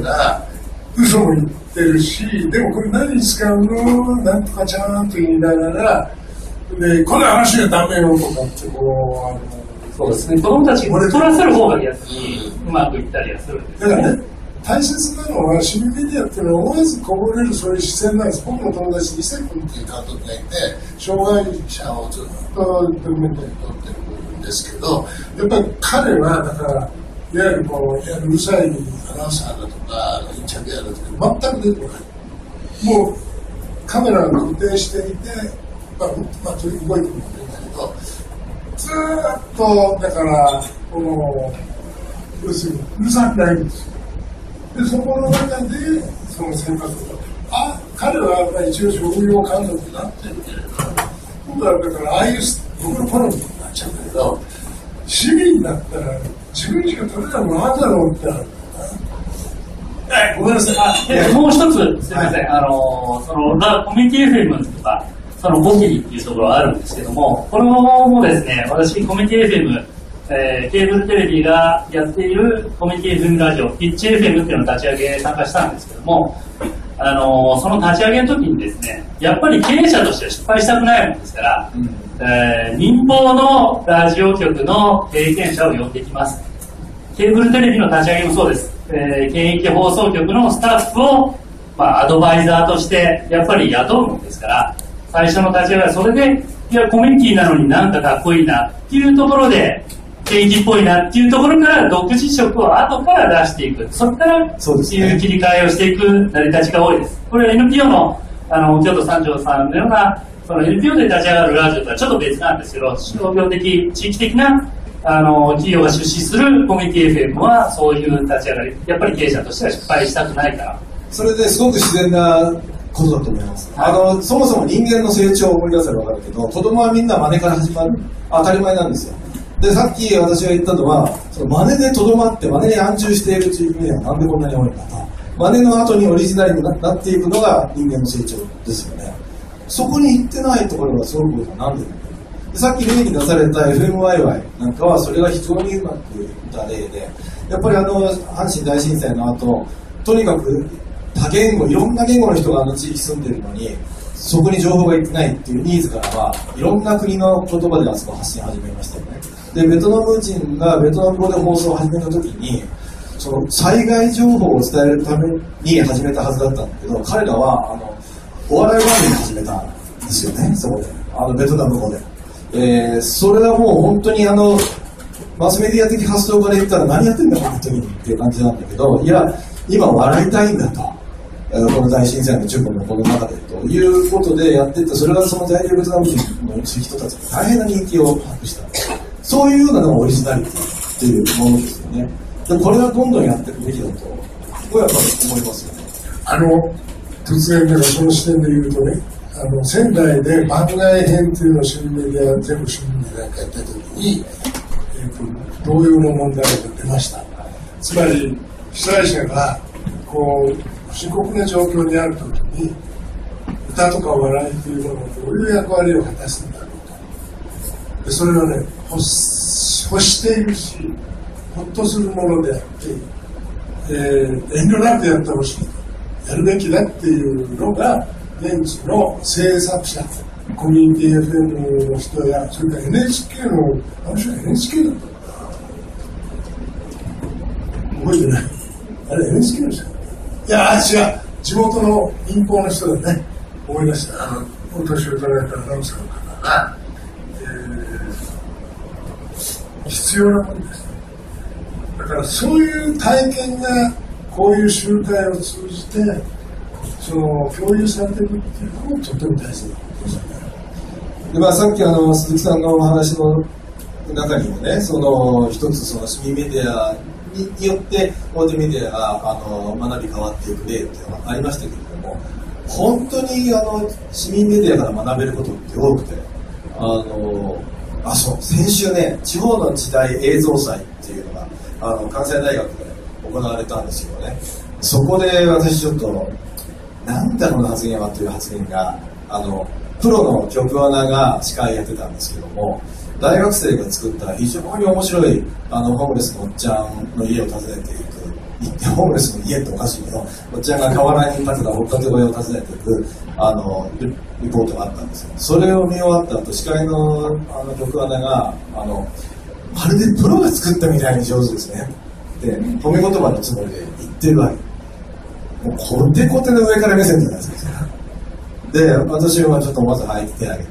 嘘も言ってるし、でもこれ何に使うのなんとかちゃんと言いながら、で、この話がダメよとかって、 そうですね、子供たちに撮らせる方が逆にうまくいったりはするんですよね。 だからね、大切なのは、シミメディアっていうのは思わずこぼれるそういう視線なんです。僕の友達に伊勢君っていう監督がいて、障害者をずっとドキュメンタリー撮ってるんですけど、やっぱり彼は、だから、いわゆるうるさいアナウンサーだとか、インタビュアーだとか、全く出てこない。もう、カメラが固定していて、動いてるんだけど、ずーっと、だから、要するに、うるさくないんですよ。で、そこの中で、その選択を彼は一応職業監督になってるけれど、僕はだから、ああいう、僕の好みになっちゃうんだけど、市民になったら、自分しか取れないものあるだろうってあるんだな。ごめんなさい。 もう一つ、すみません、コミュニティ FM とか、そのボギーっていうところがあるんですけども、これもですね、私、コミュニティ FM、ケーブルテレビがやっているコミュニティ FM ラジオ、ピッチ FM っていうのを立ち上げ参加したんですけども、その立ち上げの時にですね、やっぱり経営者としては失敗したくないもんですから、民放のラジオ局の経験者を呼んできます。ケーブルテレビの立ち上げもそうです。現役放送局のスタッフを、アドバイザーとしてやっぱり雇うもんですから、最初の立ち上げはそれで、いや、コミュニティなのになんかかっこいいなっていうところで、景気っぽいなっていうところから独自色を後から出していく。それからっていう切り替えをしていく成り立ちが多いです。これは NPO の、京都三条さんのような、その NPO で立ち上がるラジオとはちょっと別なんですけど、商業的、地域的な、企業が出資するコミュニティ FM はそういう立ち上がり、やっぱり経営者としては失敗したくないから。 それですごく自然なことだと思います。そもそも人間の成長を思い出せば分かるけど、子供はみんな真似から始まる。当たり前なんですよ。で、さっき私が言ったのは、その真似でとどまって、真似に安住しているチームにはなんでこんなに多いんだと。真似の後にオリジナルになっていくのが人間の成長ですよね。そこに行ってないところがすごくなんでさっき例に出された FMYY なんかはそれが非常にうまくいった例で、やっぱり阪神大震災の後、とにかく多言語、いろんな言語の人が地域住んでるのに、そこに情報が行ってないっていうニーズからは、いろんな国の言葉であそこ発信始めましたよね。で、ベトナム人がベトナム語で放送を始めた時に、その災害情報を伝えるために始めたはずだったんだけど、彼らはお笑い番組を始めたんですよね、そこで。ベトナム語で。それはもう本当にマスメディア的発想から言ったら何やってんだ本当にっていう感じなんだけど、いや、今笑いたいんだと。この大震災の中国のこの中でということでやっていって、それがその在留ベトナム人の人たちが大変な人気を博した。そういうようなのがオリジナリティっていうものですよね。でこれはどんどんやっていくべきだと、これはやっぱり思いますよね。 突然だからその視点で言うとね、仙台で番外編っていうのを新聞で全部新聞でなんかやった時に、同様の問題が出ました。つまり被災者がこう深刻な状況にある時に、 歌とか笑いというものがどういう役割を果たすんだろうと。でそれはね、欲しているし、ほっとするものであって、遠慮なくやってほしい。やるべきだっていうのが、現地の制作者、コミュニティ FM の人や、それから NHK の、あの人は NHK だったのかな。覚えてない。あれ NHK の人。いや、違う。地元の民放の人だね。思い出した。お年をいただいたアナウンサーの方が、必要なものです。だからそういう体験がこういう集会を通じて共有されていくっていうのもとても大事なことですよね。 でさっき鈴木さんのお話の中にもね、一つ市民メディアによって大手メディアが学び変わっていく例っていうのがありましたけれども、本当に市民メディアから学べることって多くて、先週ね、地方の時代映像祭っていうのが関西大学で行われたんですよね。そこで私ちょっとなんだこの発言はという発言がプロの局アナが司会やってたんですけども、大学生が作った非常に面白いホームレスのおっちゃんの家を訪ねていく、ホームレスの家っておかしいけど、おっちゃんが河原に建てた掘っ立て小屋を訪ねていくリポートがあったんですよ。それを見終わった後、司会の局アナがまるでプロが作ったみたいに上手ですねで褒め言葉のつもりで言ってるわけ。もうコテコテの上から目線じゃないですか。で私はちょっとまず入ってあげて、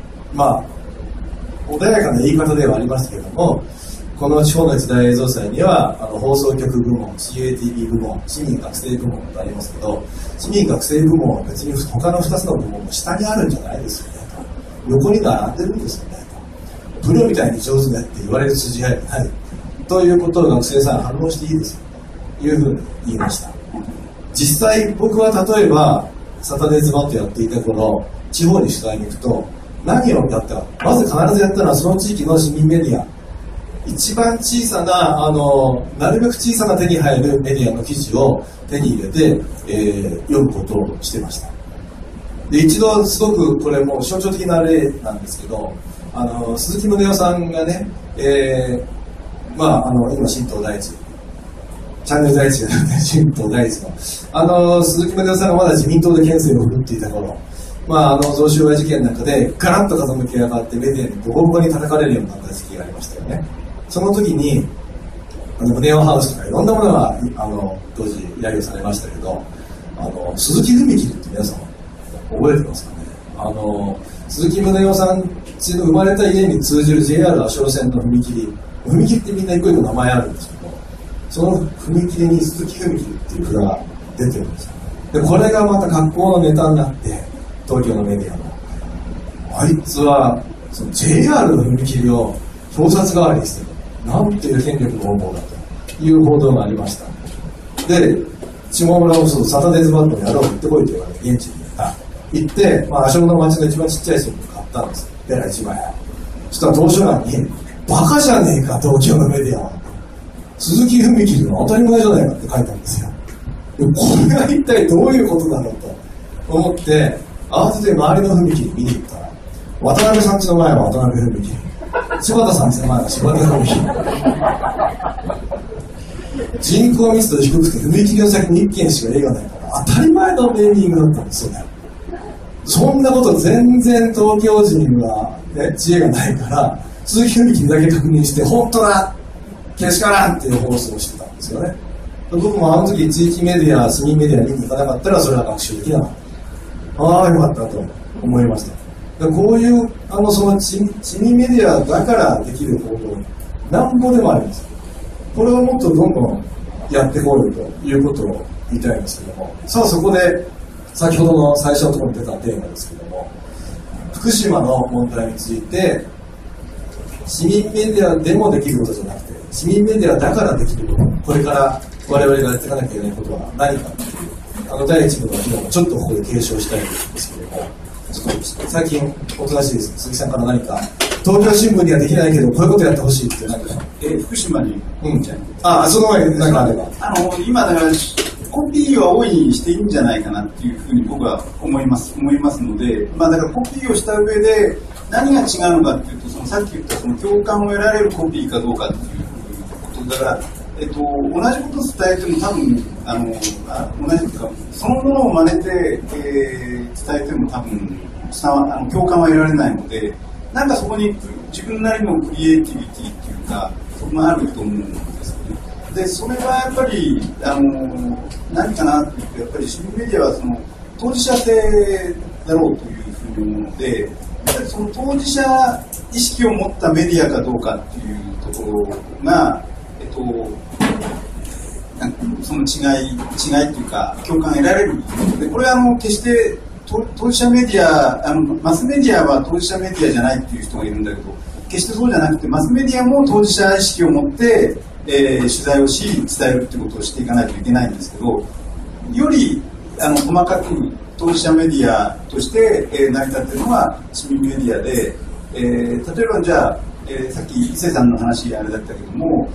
穏やかな言い方ではありますけれども、この地方の時代映像祭には放送局部門、CATV 部門、市民学生部門とありますけど、市民学生部門は別に他の2つの部門も下にあるんじゃないですよねと、横に並んでるんですよねと、プロみたいに上手だって言われる筋合いがないということを学生さん反応していいですよというふうに言いました。実際僕は例えばサタデーズバットやっていた頃、地方に取材に行くと何をやったか、まず必ずやったのはその地域の市民メディア、一番小さななるべく小さな手に入るメディアの記事を手に入れて、読むことをしてました。で一度すごくこれも象徴的な例なんですけど、鈴木宗男さんがね、今新党第一チャンネル第一じゃなくて新党第一の鈴木宗男さんがまだ自民党で県政を振るっていた頃、贈収賄事件なんかでガラッと風向きが変わってメディアにボコボコに叩かれるようになった時期がありましたよね。その時にネオハウスとかいろんなものが当時依頼をされましたけど、鈴木踏切って皆さん覚えてますかね。鈴木宗男さんちの生まれた家に通じる JR 芦尾線の踏切ってみんな一個一個名前あるんですけど、その踏切に鈴木踏切っていう札が出てるんですよ。でこれがまた学校のネタになって、東京のメディアのあいつはその JR の踏切を表札代わりにしてる、なんていう権力の横暴だという報道がありました。で下村をサタデーズバットにやろう、行ってこいと言われて現地に行って、芦尾の町の一番ちっちゃい新聞買ったんです。でら一枚。そしたら図書館にバカじゃねえか東京のメディアは、鈴木踏切の当たり前じゃないかって書いたんですよ。でこれが一体どういうことだろうと思って慌てて周りの踏切見に行ったら、渡辺さん家の前は渡辺踏切、柴田さん家の前は柴田踏切、人口密度低くて踏切の先に1軒しか家がないから当たり前のネーミングだったんですよね。そんなこと全然東京人は、ね、知恵がないから鈴木踏切だけ確認して本当だけしからんっていう放送をしてたんですよね。僕も時地域メディア、市民メディアに見に行かなかったらそれは学習できなかった。ああよかったと思いました。こういうその市民メディアだからできる報道なんぼでもあります。これをもっとどんどんやっていこうよということを言いたいんですけども、さあそこで先ほどの最初のところに出たテーマですけども、福島の問題について市民メディアでもできることじゃなくて、市民メディアだからできること、これから我々がやっていかなきゃいけないことは何かっていう第一部の議論をちょっとここで継承したいんですけども、ちょっと最近おとなしいです。鈴木さんから何か東京新聞にはできないけどこういうことやってほしいって何か福島に、 その前に何かあれば今だからコピーは大いにしていいんじゃないかなっていうふうに僕は思いますので、だからコピーをした上で何が違うのかっていうと、さっき言ったその共感を得られるコピーかどうかっていうことだから、同じことを伝えても多分同じというかそのものを真似て、伝えても多分共感は得られないので、なんかそこに自分なりのクリエイティビティっていうかそこがあると思うんですよね。でそれはやっぱり何かなっていうと、やっぱり新聞メディアはその当事者性だろうというふうに思うので、やっぱりその当事者意識を持ったメディアかどうかっていうところがその違いっていうか共感を得られるで、これは決して当事者メディアマスメディアは当事者メディアじゃないっていう人がいるんだけど、決してそうじゃなくてマスメディアも当事者意識を持って、取材をし伝えるってことをしていかないといけないんですけど、より細かく当事者メディアとして、成り立っているのが市民メディアで、例えばじゃあ、さっき伊勢さんの話あれだったけども、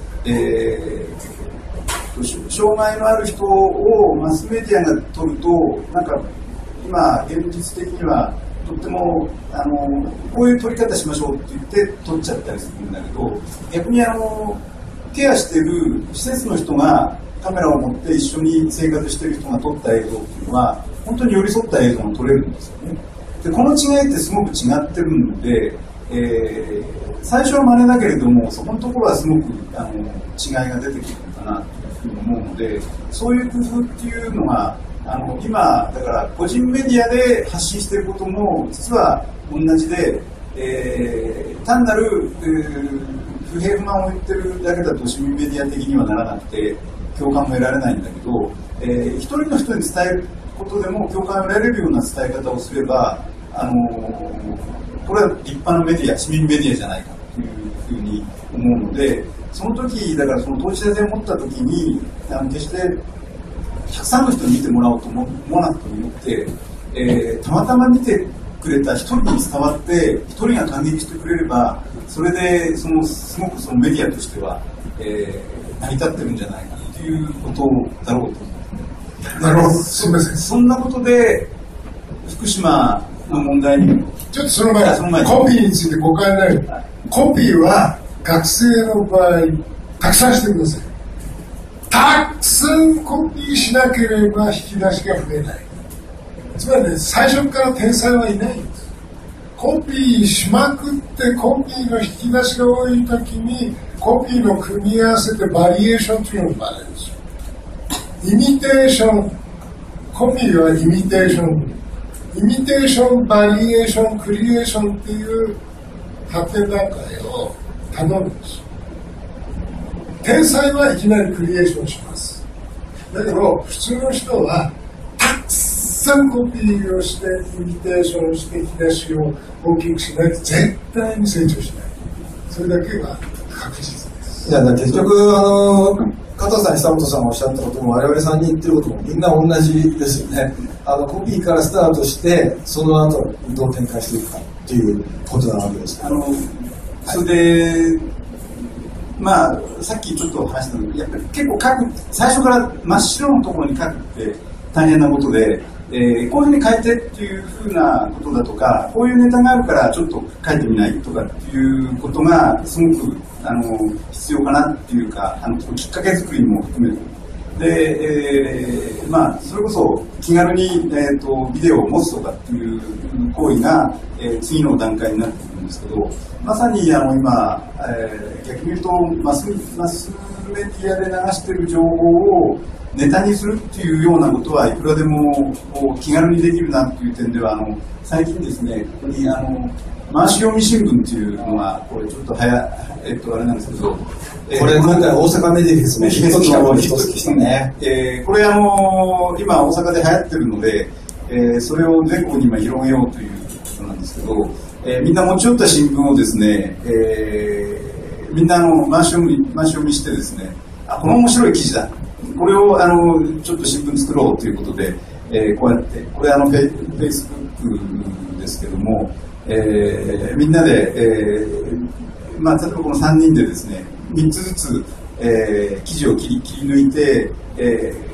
障害のある人をマスメディアが取ると、なんか今現実的にはとってもこういう取り方しましょうって言って取っちゃったりするんだけど、逆にケアしている施設の人がカメラを持って一緒に生活している人が撮った映像っていうのは本当に寄り添った映像が撮れるんですよね。でこの違いってすごく違ってるので、最初は真似だけれどもそこのところはすごく違いが出てくるのかなというふうに思うので、そういう工夫っていうのが今だから個人メディアで発信していることも実は同じで、単なる、不平不満を言ってるだけだと市民メディア的にはならなくて共感も得られないんだけど、一人の人に伝えることでも共感を得られるような伝え方をすればこれは立派なメディア、市民メディアじゃないかというふうに思うので、その時だからその当事者性を持った時に決してたくさんの人に見てもらおうと思わなくてもよくて、たまたま見てくれた一人に伝わって一人が感激してくれればそれですごくそのメディアとしては、成り立ってるんじゃないかということだろうと思う。 なるほど、すみません。 そんなことで福島の問題にちょっとその前にコピーについて誤解ない。コピーは学生の場合たくさんしてください。たくさんコピーしなければ引き出しが増えない。つまりね、最初から天才はいないんです。コピーしまくってコピーの引き出しが多いときにコピーの組み合わせてバリエーションというのが生まれるんですよ。イミテーション、コピーはイミテーション、イミテーション、バリエーション、クリエーションっていう発展段階を頼むんですよ。天才はいきなりクリエーションします。だけど普通の人はたくさんコピーをしてイミテーションして引き出しを大きくしないと絶対に成長しない。それだけが確実です。 いや結局加藤さん、久本さんがおっしゃったことも我々さんに言ってることもみんな同じですよね。コピーからスタートしてその後どう展開していくかっていうことなわけですけど、 それでさっきちょっと話したので、やっぱり結構最初から真っ白のところに書くって大変なことで、こういうふうに書いてっていうふうなことだとか、こういうネタがあるからちょっと書いてみないとかっていうことがすごく必要かなっていうか、きっかけ作りも含めて。で、それこそ気軽に、ビデオを持つとかっていう行為が、次の段階になってくるんですけど、まさに今、逆に言うとマスメディアで流している情報をネタにするっていうようなことはいくらでも気軽にできるなっていう点では最近ですね、ここに回し読み新聞っていうのがこれちょっとあれなんですけど、 これ今回大阪メディアですね、 一つ来たね。これ今大阪で流行ってるので、それを全国に今広げようということなんですけど、みんな持ち寄った新聞をですね、みんな回し読みしてですね、この面白い記事だ、これをちょっと新聞作ろうということで、こうやってこれフェイスブックですけども、みんなで、例えばこの3人でですね3つずつ、記事を切り抜いて、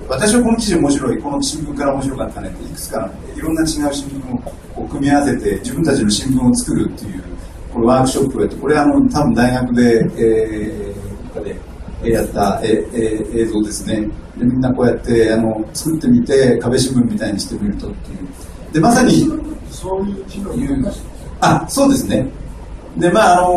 私はこの記事面白い、この新聞から面白かったねって、いくつかいろんな違う新聞を組み合わせて、自分たちの新聞を作るっていう、これワークショップをやって、これは多分大学で、やった映像ですね。で、みんなこうやって作ってみて、壁新聞みたいにしてみるとっていう。で、まさに、 そういう機能そうですね。で、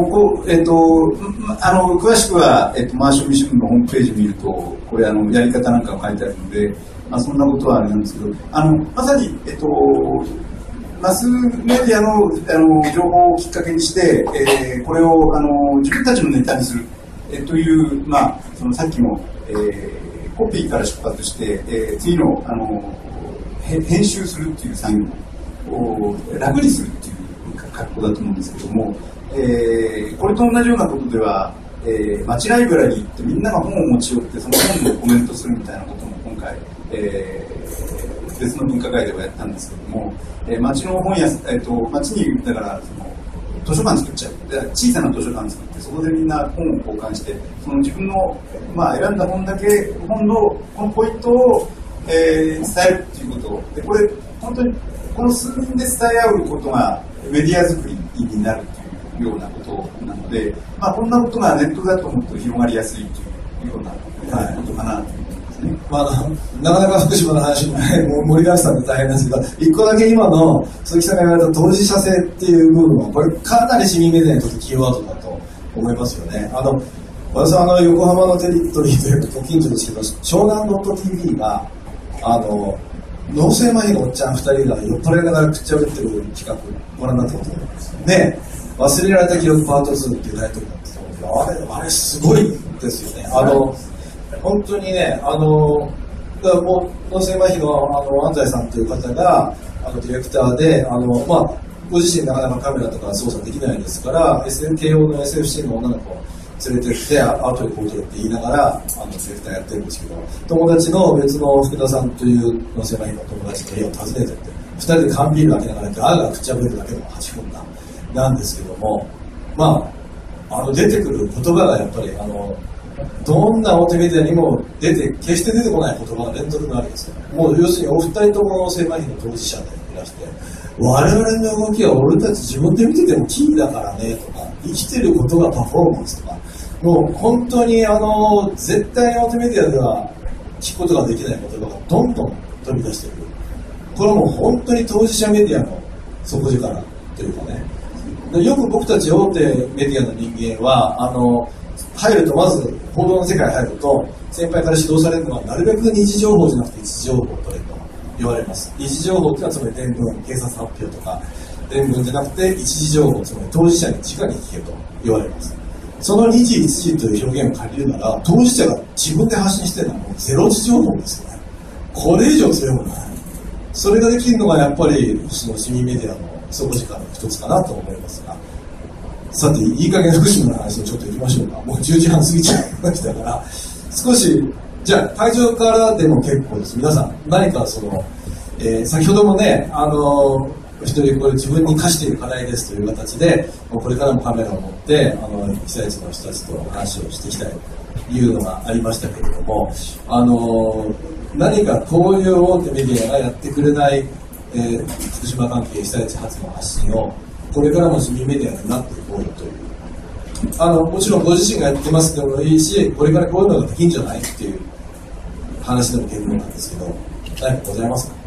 詳しくは、マーション新聞のホームページ見ると、これやり方なんかが書いてあるので、そんなことはあれなんですけど、まさに、マスメディアの、情報をきっかけにして、これを、自分たちのネタにする、という、そのさっきの、コピーから出発して、次の、編集するっていう作業を楽にするっていう格好だと思うんですけども、これと同じようなことでは、町ライブラリーってみんなが本を持ち寄ってその本をコメントするみたいなことも今回、別の文化会ではやったんですけども、町の本屋、町にだからその図書館作っちゃう、小さな図書館作ってそこでみんな本を交換して、その自分の、選んだ本だけ本のこのポイントを、伝えるっていうことで、これ本当にこの数人で伝え合うことがメディア作りになるというようなことなので、こんなことがネットだと思うと広がりやすいというようなことかなと思いますね。 なかなか福島の話も盛りだくさんで大変ですけど、一個だけ今の鈴木さんが言われた当事者性っていう部分は、これかなり市民メディアにとってキーワードだと思いますよね。私は横浜のテリトリーというか近所ですけど、湘南 .tv が脳性麻痺のおっちゃん2人が酔っ払いながらくっちゃべってる企画ご覧になったことがありますね。忘れられた記憶パート2っていうタイトルなんですけど、あれすごいですよね。本当にね、もう脳性麻痺の安西さんという方がディレクターでご自身なかなかカメラとか操作できないですから、慶応の SFC の女の子を連れてって後でこう撮れって言いながらディレクターやってるんですけど、友達の別の福田さんという脳性麻痺の友達の家を訪ねてって2人で缶ビール開けながらガーガー口破れるだけでも8分間なんですけども、出てくる言葉がやっぱりどんな表メディアにも決して出てこない言葉が連続なわけですよ。もう要するにお二人とも脳性麻痺の当事者でいらして、我々の動きは俺たち自分で見ててもキーだからねとか、生きてることがパフォーマンスとか、もう本当に絶対に表メディアでは聞くことができない言葉がどんどん飛び出してくる。これはもう本当に当事者メディアの底力というかね。よく僕たち大手メディアの人間は入るとまず報道の世界に入ると先輩から指導されるのはなるべく二次情報じゃなくて一次情報を取れと言われます。二次情報っていうのはつまり伝聞、警察発表とか伝聞じゃなくて一次情報、つまり当事者に直に聞けと言われます。その二次一次という表現を借りるなら、当事者が自分で発信してるのはもうゼロ次情報ですよね。これ以上強いものはない。それができるのがやっぱりその市民メディアの底力の一つかなと思いますが、さていい加減福島の話をちょっと行きましょうか。もう10時半過ぎちゃいましたから、少しじゃあ会場からでも結構です。皆さん何か先ほどもね一人これ自分に課している課題ですという形でこれからもカメラを持って被災地の人たちと話をしていきたいというのがありましたけれども、何かこういう大手メディアがやってくれない、福島関係被災地発の発信をこれからも市民メディアになっていこうというもちろんご自身がやってますでもいいし、これからこういうのができるんじゃないっていう話でも結構なんですけど、何かございますか？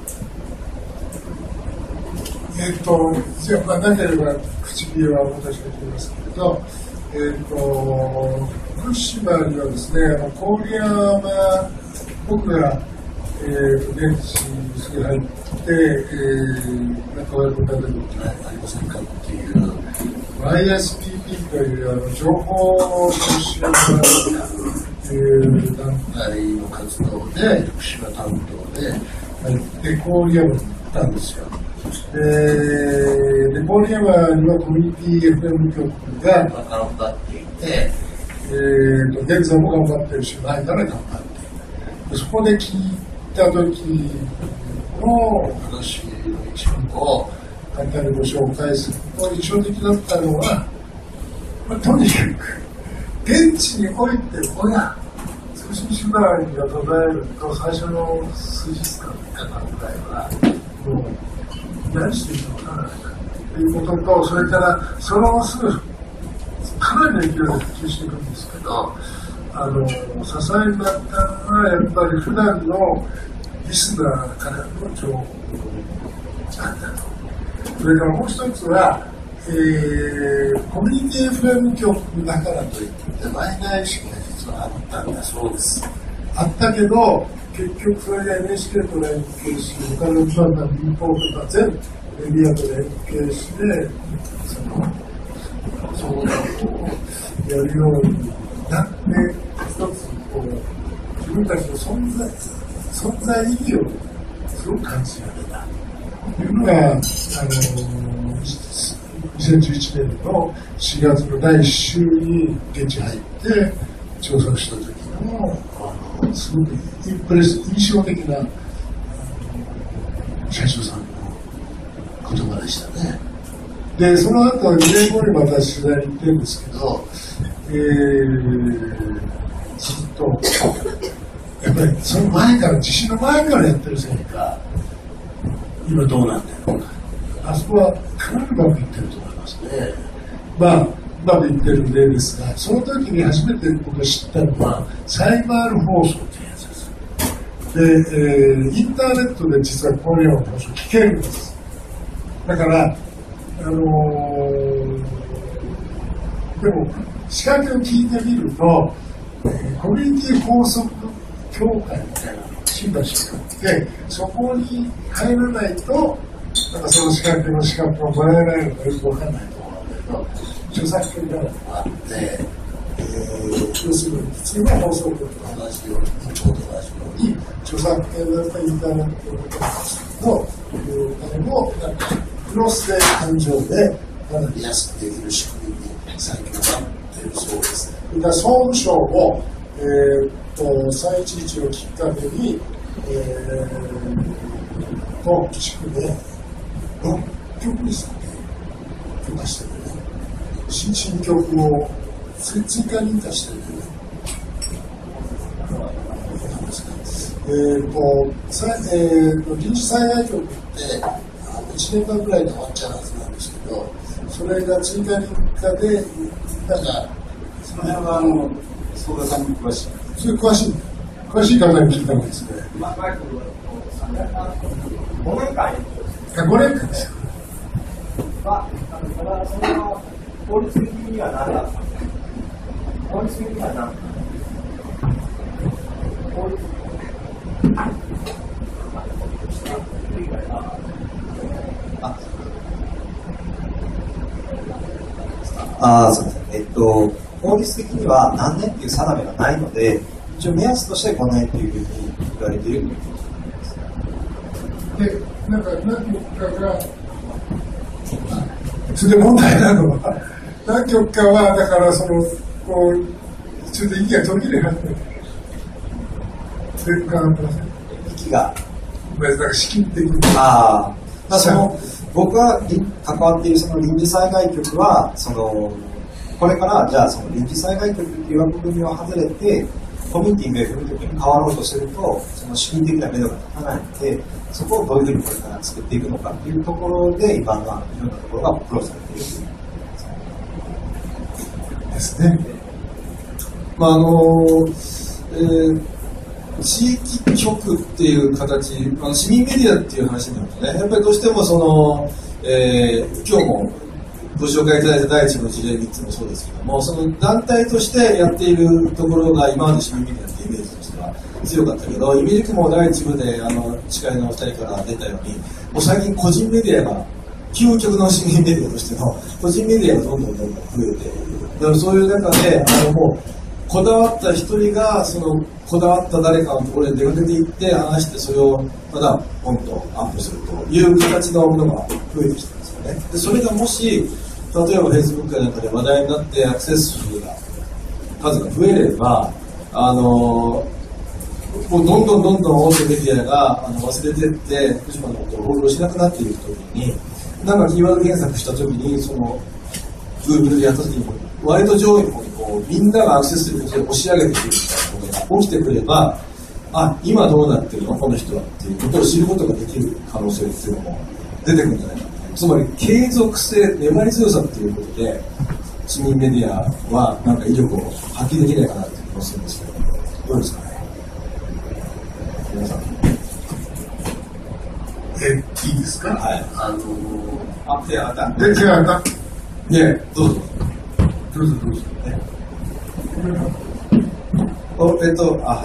じゃあなければ口切りは私が言いますけれど、福島にはですね、郡山、僕が、現地に入って、仲間と食べることはありませんかっていう、YSPP という情報収集団体の活動で、福島担当で入って郡山に行ったんですよ。で、郡山にはコミュニティ FM 局が頑張っていて、現在も頑張ってるし、前から頑張っている。そこで聞いた時の話の一部を簡単にご紹介すると、印象的だったのは、とにかく現地において親、つ通信手段が途絶えると、最初の数日間、3日間ぐらいは、もう、何していいのかわからないということと、それから、そのまますぐ、かなりの勢いで復旧していくんですけど、支えになったのは、やっぱり普段のリスナーからの情報なんだと。それからもう一つは、コミュニティ FM 局だからといってマイナー意識が実はあったんだそうです。あったけど、結局それが NHK と連携し、他の一番の民放とか全メディアと連携して、そういうことをやるようになって、一つこう自分たちの存在意義をすごく感じられたというのが、2011年の4月の第1週に現地入って調査した時のすごく印象的な社長さんの言葉でしたね。で、その後2年後にまた取材に行ってるんですけど、ずっとやっぱりその前から、地震の前からやってるせいか、今どうなんだろうか。あそこはかなりうまくいってると思いますね。まあ、うまくいってる例ですが、その時に初めて僕が知ったのは、サイバール放送というやつです。で、インターネットで実はこのような放送聞けるんです。だから、でも、仕掛けを聞いてみると、コミュニティ放送協会みたいなのが新橋にあって、そこに入らないと、なんかその仕掛けの資格をもらえないのかよくわかんないと思うんだけど、著作権があって、要するに普通の放送局と同じように、日報と同じように、著作権だったインターネットのお金も、なんか、クロスで誕生で、かなり安くできる仕組みに最近なっているそうです。それから総務省も、311をきっかけに、地区で6曲にさ許可してるね。新曲を追加認可してるね。臨時災害局って1年間ぐらいで終わっちゃうはずなんですけど、それが追加認可で、なんか、 その辺は相田さんに詳しい。 それ詳しい方に聞いたんですね。 5年間 5年間ですよ。 それは法律的には何だったんですか。法律的には何だったんそうですね。法律的には何年っていう定めがないので、一応目安として5年というふうに言われているということです。 で、なんか何曲かが、それで問題なのは、何曲かは、だからその、こう、ちょっと息が途切れ始めて、それから息が。 だから資金的に。 僕が関わっているその臨時災害局は、これからじゃあその臨時災害局っていう枠組みを外れて、コミュニティの FM 局に変わろうとすると、その資金的な目処が立たないので、そこをどういうふうにこれから作っていくのかっていうところで、今のいろんなところが苦労されているですね。 地域局っていう形、市民メディアっていう話になるとね、やっぱりどうしても今日もご紹介いただいた第一の事例3つもそうですけども、その団体としてやっているところが今まで市民メディアっていうイメージとしては強かったけど、イミジクも第一部で司会のお二人から出たように、もう最近個人メディアが、究極の市民メディアとしての個人メディアがどんどん増えている。だからそういう中で、もうこだわった一人がこだわった誰かのところに出かけていって話して、それをまたポンとアップするという形のものが増えてきてますよね。でそれがもし例えば Facebook やなんかで話題になってアクセス数が数が増えればもうどんどん大手メディアが忘れてって福島のことを報道しなくなっている時に、なんかキーワード検索した時にGoogle でやった時に割と上位の方にみんながアクセスすることで押し上げてくるみたいなことが起きてくれば、あ、今どうなってるのこの人はっていうことを知ることができる可能性っていうのも出てくるんじゃないかな。つまり継続性、粘り強さっていうことで市民メディアはなんか威力を発揮できないかなっていう気もするんですけど、どうですかね、皆さん。 いいですか。 はい。 手挙がった。 手挙がった。 どうぞ。 どうぞ。 はい。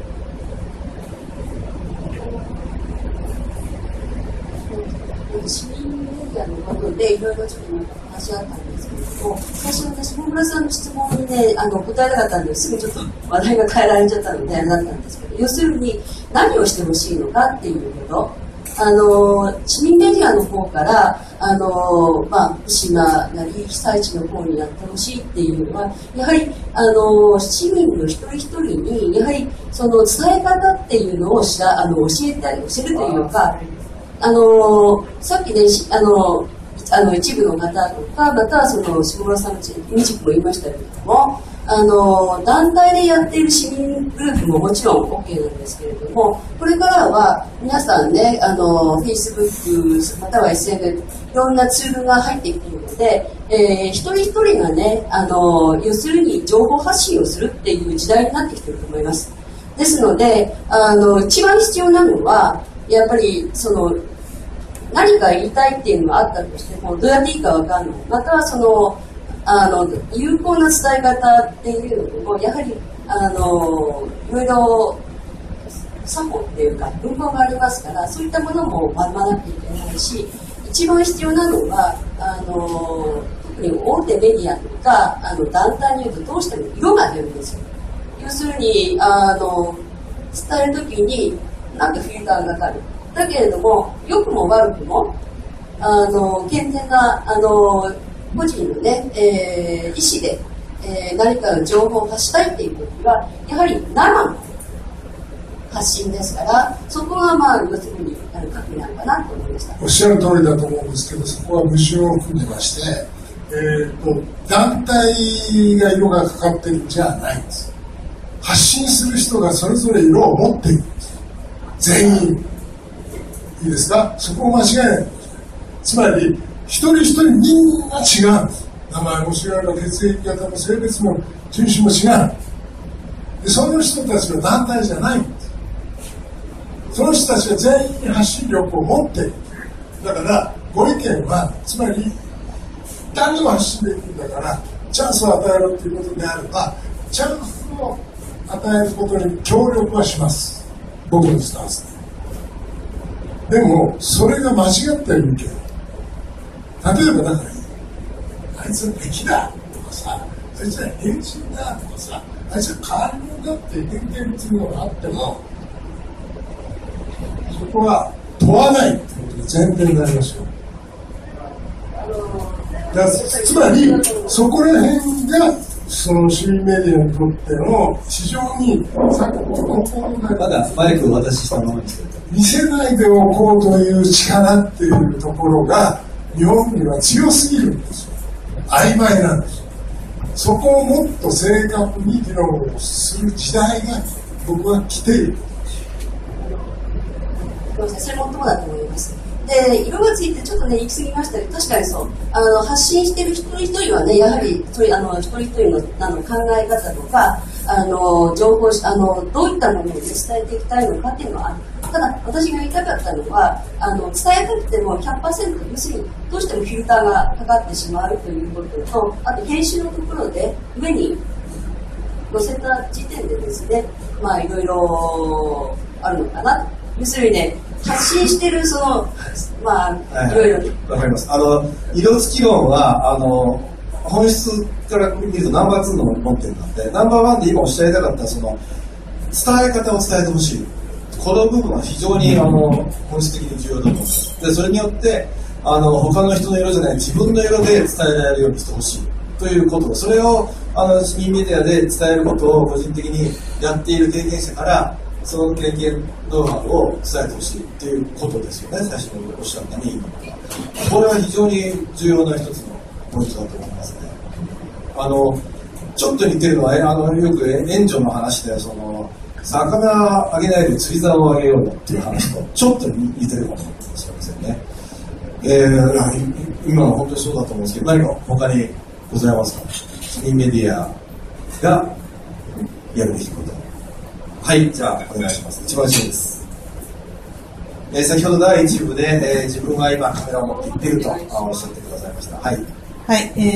市民メディアのことでいろいろちょっと話し合ったんですけれども、最初私、本村さんの質問にね、答えなかったんですぐちょっと話題が変えられちゃったのであれだったんですけど、要するに何をしてほしいのかっていうこと、市民メディアの方から福島なり被災地の方にやってほしいっていうのは、やはり市民の一人一人にやはりその伝え方っていうのを教えるというか、さっきね、一部の方とか、またはその下村さんの日も言いましたけれども、団体でやっている市民グループももちろん OK なんですけれども、これからは皆さんね、Facebook または SNS、いろんなツールが入ってきているので、一人一人がね、要するに情報発信をするっていう時代になってきていると思います。ですので、一番必要なのは、やっぱり何か言いたいっていうのがあったとしても、どうやっていいかわかんない。または有効な伝え方っていうのも、やはりいろいろ作法っていうか文法がありますから、そういったものも学ばなきゃいけないし、一番必要なのは特に大手メディアとか団体に言うとどうしても色が出るんですよ。要するに伝えるときになんかフィルターがかかる。だけれども、良くも悪くも健全な個人のね、意思で、何かの情報を発したいっていう時は、やはり生の発信ですから、そこが要するに核になるかなと思いました。 おっしゃる通りだと思うんですけど、そこは矛盾を組んでまして、団体が色がかかってるんじゃないんです。発信する人がそれぞれ色を持っているんです。全員。いいですか？そこを間違えないでください。つまり、一人一人みんな違うんです。名前も違う、血液型も性別も人種も違う。で、その人たちの団体じゃないんです。その人たちが全員発信力を持っている。だから、ご意見は、つまり、誰でも発信できるんだから、チャンスを与えろということであれば、チャンスを与えることに協力はします。僕のスタンスで。でも、それが間違っているけど、例えばだから、あいつは敵だとかさ、あいつは変人だとかさ、あいつは官僚だって偏見っていうのがあっても、そこは問わないってことが前提になりますよ。つまり、そこら辺がその市民メディアにとっての非常にさっきのまだマイクを渡したままにしてる。 見せないでおこうという力っていうところが日本には強すぎるんですよ。曖昧なんですよ。そこをもっと正確に議論をする時代が僕は来ている。 それもっともだと思います。で、色がついてちょっとね、行き過ぎましたけど、確かにそう。発信してる一人一人はね、やはり、一人一人の考え方とか、情報、どういったものを伝えていきたいのかっていうのはある。ただ、私が言いたかったのは、伝えたくても 100%、要するに、どうしてもフィルターがかかってしまうということと、あと、編集のところで、上に載せた時点でですね、いろいろあるのかな。要するにね、発信してるいろいろね。 わかります。色付き論は、本質から見るとナンバー2の論点なんで、ナンバー1で今おっしゃりたかったその伝え方を伝えてほしい。この部分は非常に本質的に重要だと思います。で、それによって他の人の色じゃない自分の色で伝えられるようにしてほしいということ。それを市民メディアで伝えることを個人的にやっている経験者からその経験ノウハウを伝えてほしいということですよね。最初におっしゃったね、今これは非常に重要な一つのポイントだと思いますね。 ちょっと似てるのは、よく援助の話で、魚あげないで釣り竿をあげようっていう話と、ちょっと似てるかもしれませんね。今は本当にそうだと思うんですけど、何か他にございますか？市民メディアがやるべきこと。はい、じゃあお願いします。一番後ろです。先ほど第1部で、自分は今カメラを持っていっているとおっしゃってくださいました。はい。 はい、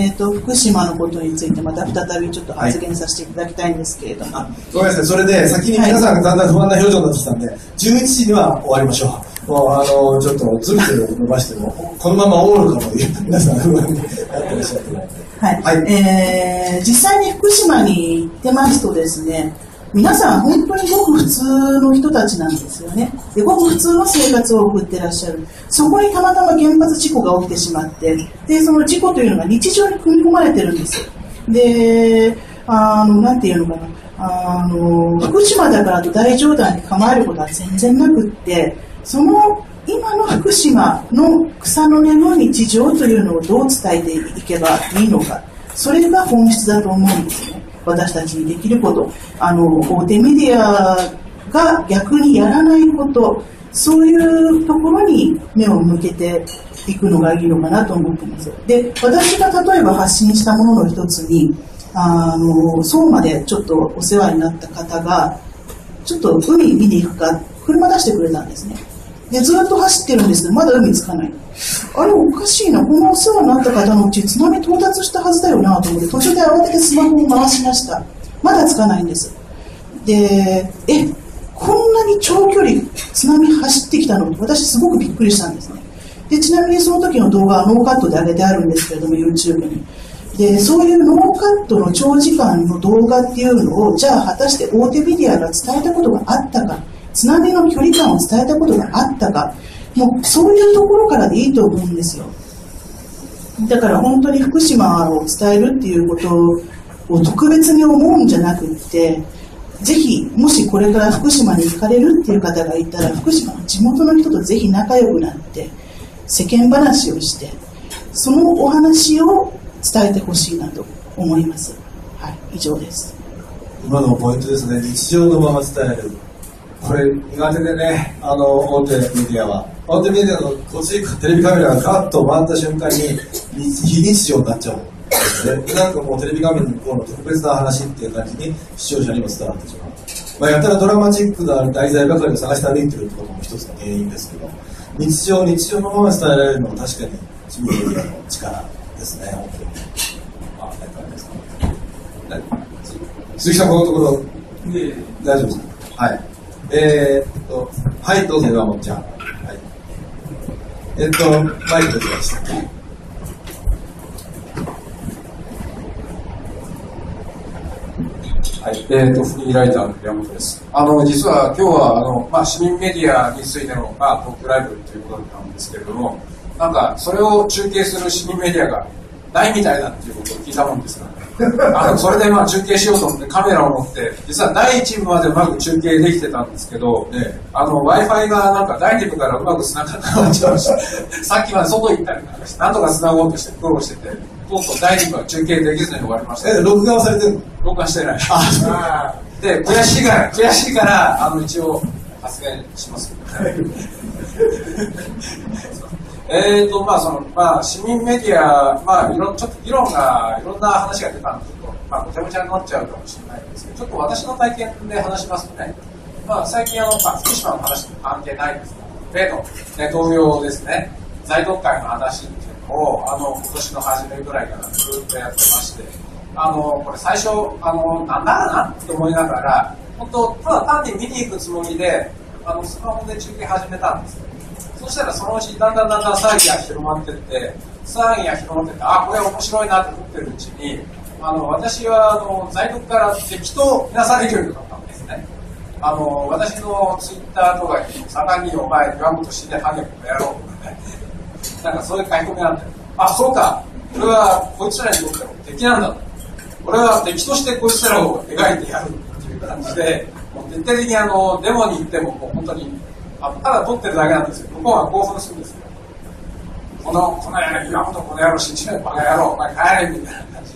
福島のことについてまた再びちょっと発言させていただきたいんですけれども。 ごめんなさい、それで先に皆さんがだんだん不安な表情になってきたんで、11時には終わりましょう。もうちょっとずるずる伸ばしても、このまま終わるかも皆さん不安になってらっしゃってないので。 はい。はい、実際に福島に行ってますとですね、皆さん本当にごく普通の人たちなんですよね。で、ごく普通の生活を送ってらっしゃる。そこにたまたま原発事故が起きてしまって、で、その事故というのが日常に組み込まれてるんですよ。で、なんていうのかな、福島だからと大冗談に構えることは全然なくって、その今の福島の草の根の日常というのをどう伝えていけばいいのか、それが本質だと思うんですね。私たちにできること、大手メディアが逆にやらないこと、そういうところに目を向けていくのがいいのかなと思っています。で、私が例えば発信したものの一つに、相馬でちょっとお世話になった方が、ちょっと海見に行くか、車出してくれたんですね。で、ずっと走ってるんですけど、まだ海つかない。あれおかしいな、このお世話になった方のうち津波到達したはずだよなと思って、途中で慌ててスマホを回しました。まだつかないんです。で、こんなに長距離津波走ってきたのって私すごくびっくりしたんですね。で、ちなみにその時の動画はノーカットで上げてあるんですけれども、YouTube に。で、そういうノーカットの長時間の動画っていうのを、じゃあ果たして大手メディアが伝えたことがあったか、津波の距離感を伝えたことがあったか、もうそういうところからでいいと思うんですよ。だから本当に福島を伝えるっていうことを特別に思うんじゃなくって、ぜひもしこれから福島に行かれるっていう方がいたら、福島の地元の人とぜひ仲良くなって世間話をして、そのお話を伝えてほしいなと思います。はい、以上です。 今のポイントですね。日常のまま伝える。これ苦手でね、大手メディアは。大手メディアのこっちテレビカメラがカッと回った瞬間に非日常になっちゃうんですね。なんかもうテレビ画面の向こうの特別な話っていう感じに視聴者にも伝わってしまう。まあ、やたらドラマチックな題材ばかりを探して歩いてるってことも一つの原因ですけど、日常のまま伝えられるのは確かに市民メディアの力ですね、本当に。何かありますか？鈴木さん、このところ、大丈夫ですか？はい。はい、どうぞ、岩本ちゃん。はい。マイクどうぞでしたっけ？ はい、フリーライターの山本です。実は今日は、市民メディアについての、トークライブということなんですけれども、なんか、それを中継する市民メディアがないみたいだっていうことを聞いたもんですから、それで中継しようと思ってカメラを持って、実は第1部までうまく中継できてたんですけど、Wi-Fi がなんか第2部からうまく繋がってなっちゃいました。さっきまで外行ったりなんかして、なんとか繋ごうとして苦労してて、とうとう第2部は中継できずに終わりました。 録画はされてるの？ 録画してない。で、悔しいから、一応発言します。市民メディア、ちょっと議論が、いろんな話が出たんですけど、ごちゃごちゃになっちゃうかもしれないんですけど、ちょっと私の体験で話しますとね、最近福島の話と関係ないんですけど、例のネトウヨですね、在特会の話っていうのを、今年の初めぐらいからずっとやってまして、これ最初、なんだろうなって思いながら、本当、ただ単に見に行くつもりで、スマホで中継始めたんですよ。そしたらそのうちだんだん騒ぎが広まってって、これ面白いなと思ってるうちに、私は在特から敵とみなされるようになったんですね。私のツイッターとかに、盛んにお前、岩本死んでハゲもやろう。なんかそういう書き込みがあって、そうか、俺はこいつらにとっても敵なんだと。俺は敵としてこいつらを描いてやるっていう感じで、もう徹底的にデモに行っても、本当に、ただ撮ってるだけなんですよ。向こうは興奮するんですよ。この野郎、岩本この野郎、信じないバカ野郎、お前帰れみたいな感じで。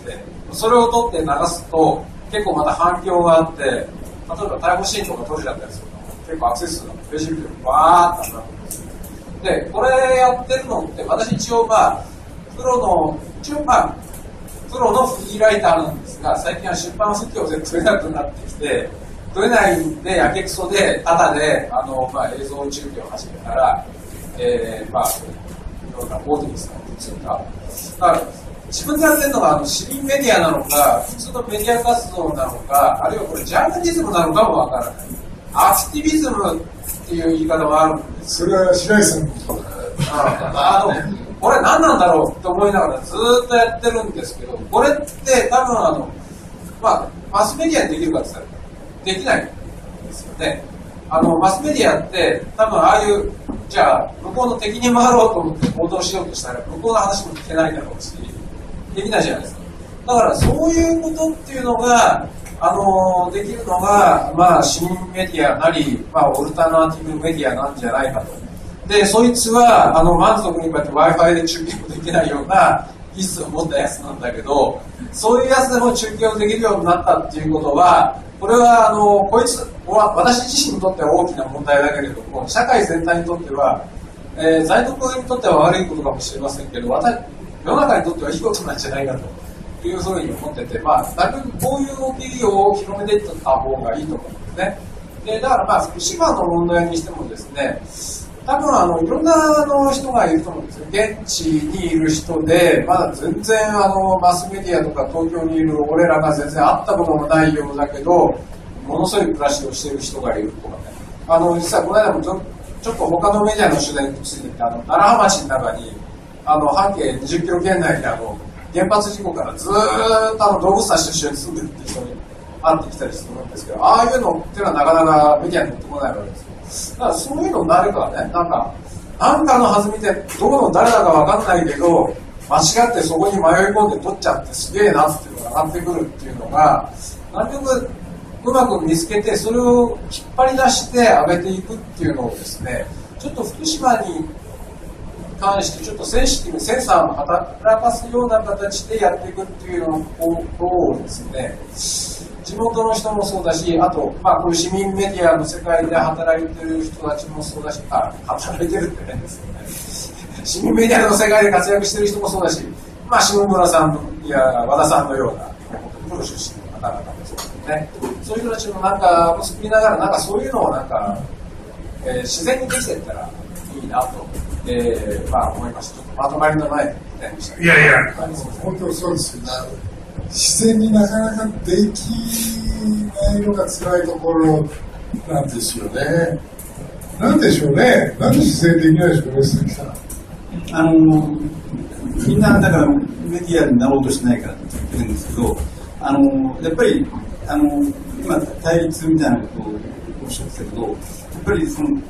それを撮って流すと結構また反響があって、例えば逮捕シーンとか撮れちゃったりすると結構アクセス数がページビューでバーッと上がるんですよ。で、これやってるのって私一応プロのフリーライターなんですが、最近は出版不況で撮れなくなってきて、撮れないんでやけくそでタダで映像中継を始めたら、いろんな大手にされてるか。だから自分でやってるのが市民メディアなのか、普通のメディア活動なのか、あるいはこれジャーナリズムなのかもわからない。アクティビズムっていう言い方もあるんです。 それは白石さんのことこれ何なんだろうって思いながらずっとやってるんですけど、これって多分マスメディアにできるかって言ったらできないんですよね。マスメディアって多分ああいうじゃあ向こうの敵に回ろうと思って行動しようとしたら向こうの話も聞けないだろうし、できないじゃないですか。だからそういうことっていうのができるのが市民メディアなりオルタナティブメディアなんじゃないかと。で、そいつは満足にこうやって Wi-Fi で中継もできないような技術を持ったやつなんだけど、そういうやつでも中継をできるようになったっていうことは、これは私自身にとっては大きな問題だけれども、社会全体にとっては、在特にとっては悪いことかもしれませんけど、世の中にとってはいいことなんじゃないかというふうに思ってて、なるべくこういう動きを広めていった方がいいと思うんですね。で、だから福島の問題にしてもですね、多分いろんな人がいると思うんですよ。現地にいる人で、まだ全然マスメディアとか東京にいる俺らが全然会ったこともないようだけど、ものすごい暮らしをしている人がいるとかね。実はこの間もちょっと他のメディアの取材について奈良浜町の中に、半径20キロ圏内に原発事故からずーっと動物たちと一緒に住んでるって人に会ってきたりするんですけど、ああいうのっていうのはなかなかメディアに乗ってこないわけですよ。だからそういうの誰かね、なんかの弾みでどこの誰だかわかんないけど、間違ってそこに迷い込んで取っちゃってすげえなっていうのが上がってくるっていうのが、なるべくうまく見つけて、それを引っ張り出して上げていくっていうのをですね、ちょっと福島に関してちょっとセンシティブ、センサーを働かすような形でやっていくっていうのをですね、地元の人もそうだし、あと、こういう市民メディアの世界で働いてる人たちもそうだし、働いてるって変ですよね。市民メディアの世界で活躍してる人もそうだし、下村さんや和田さんのような、プロ出身の方々もそうですね。そういう人たちもも作りながら、そういうのを自然にできていったらいいなと、思いました。ちょっとまとまりのない点でした。 いや、本当そうですよね。自然になかなかできないのが辛いところなんですよね。なんでしょうね。なんで自然できないでしょうね、鈴木さん。 みんなだからメディアになろうとしないからって言ってるんですけど、やっぱり今対立みたいなことをおっしゃってたけど、やっぱり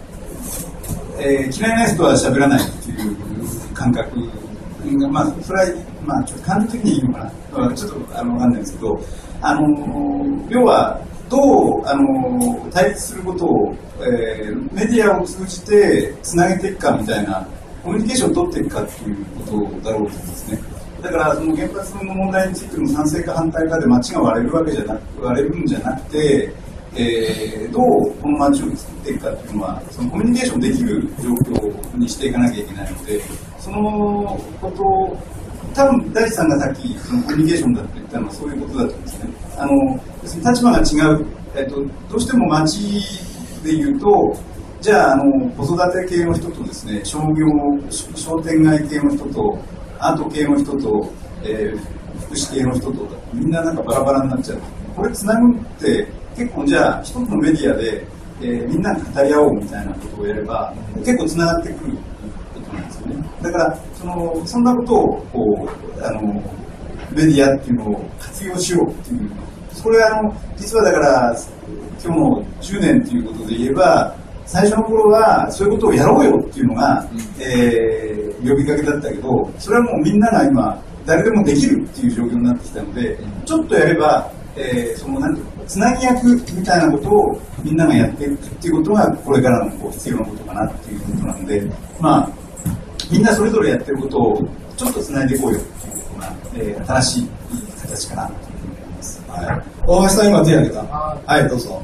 嫌いな人は喋らないっていう感覚が、それはちょっと感情的にいいのかな、ちょっとわかんないですけど、要はどう対立することを、メディアを通じてつなげていくかみたいなコミュニケーションを取っていくかっていうことだろうと思うんですね。だからその原発の問題についての賛成か反対かで街が割れるんじゃなくて、どうこの街を作っていくかっていうのは、そのコミュニケーションできる状況にしていかなきゃいけないので、そのことを多分大地さんがさっきそのコミュニケーションだって言ったのはそういうことだと思うんですね。別に立場が違う、どうしても街で言うと、じゃあ、子育て系の人とですね、商店街系の人とアート系の人と、福祉系の人とみんなバラバラになっちゃう。これつなぐって結構じゃあ一つのメディアで、みんなが語り合おうみたいなことをやれば結構つながってくることなんですよね。だからそんなことをメディアっていうのを活用しようっていう、これ実はだから今日の10年っていうことで言えば、最初の頃はそういうことをやろうよっていうのが、呼びかけだったけど、それはもうみんなが今誰でもできるっていう状況になってきたので、ちょっとやれば、なんていうの、つなぎ役みたいなことをみんながやっていくっていうことがこれからの必要なことかなっていうことなので、みんなそれぞれやってることをちょっとつないでいこうよっていうことが、新しい形たちかなと思います。 はい。大橋さん今手挙げた。はい、どうぞ。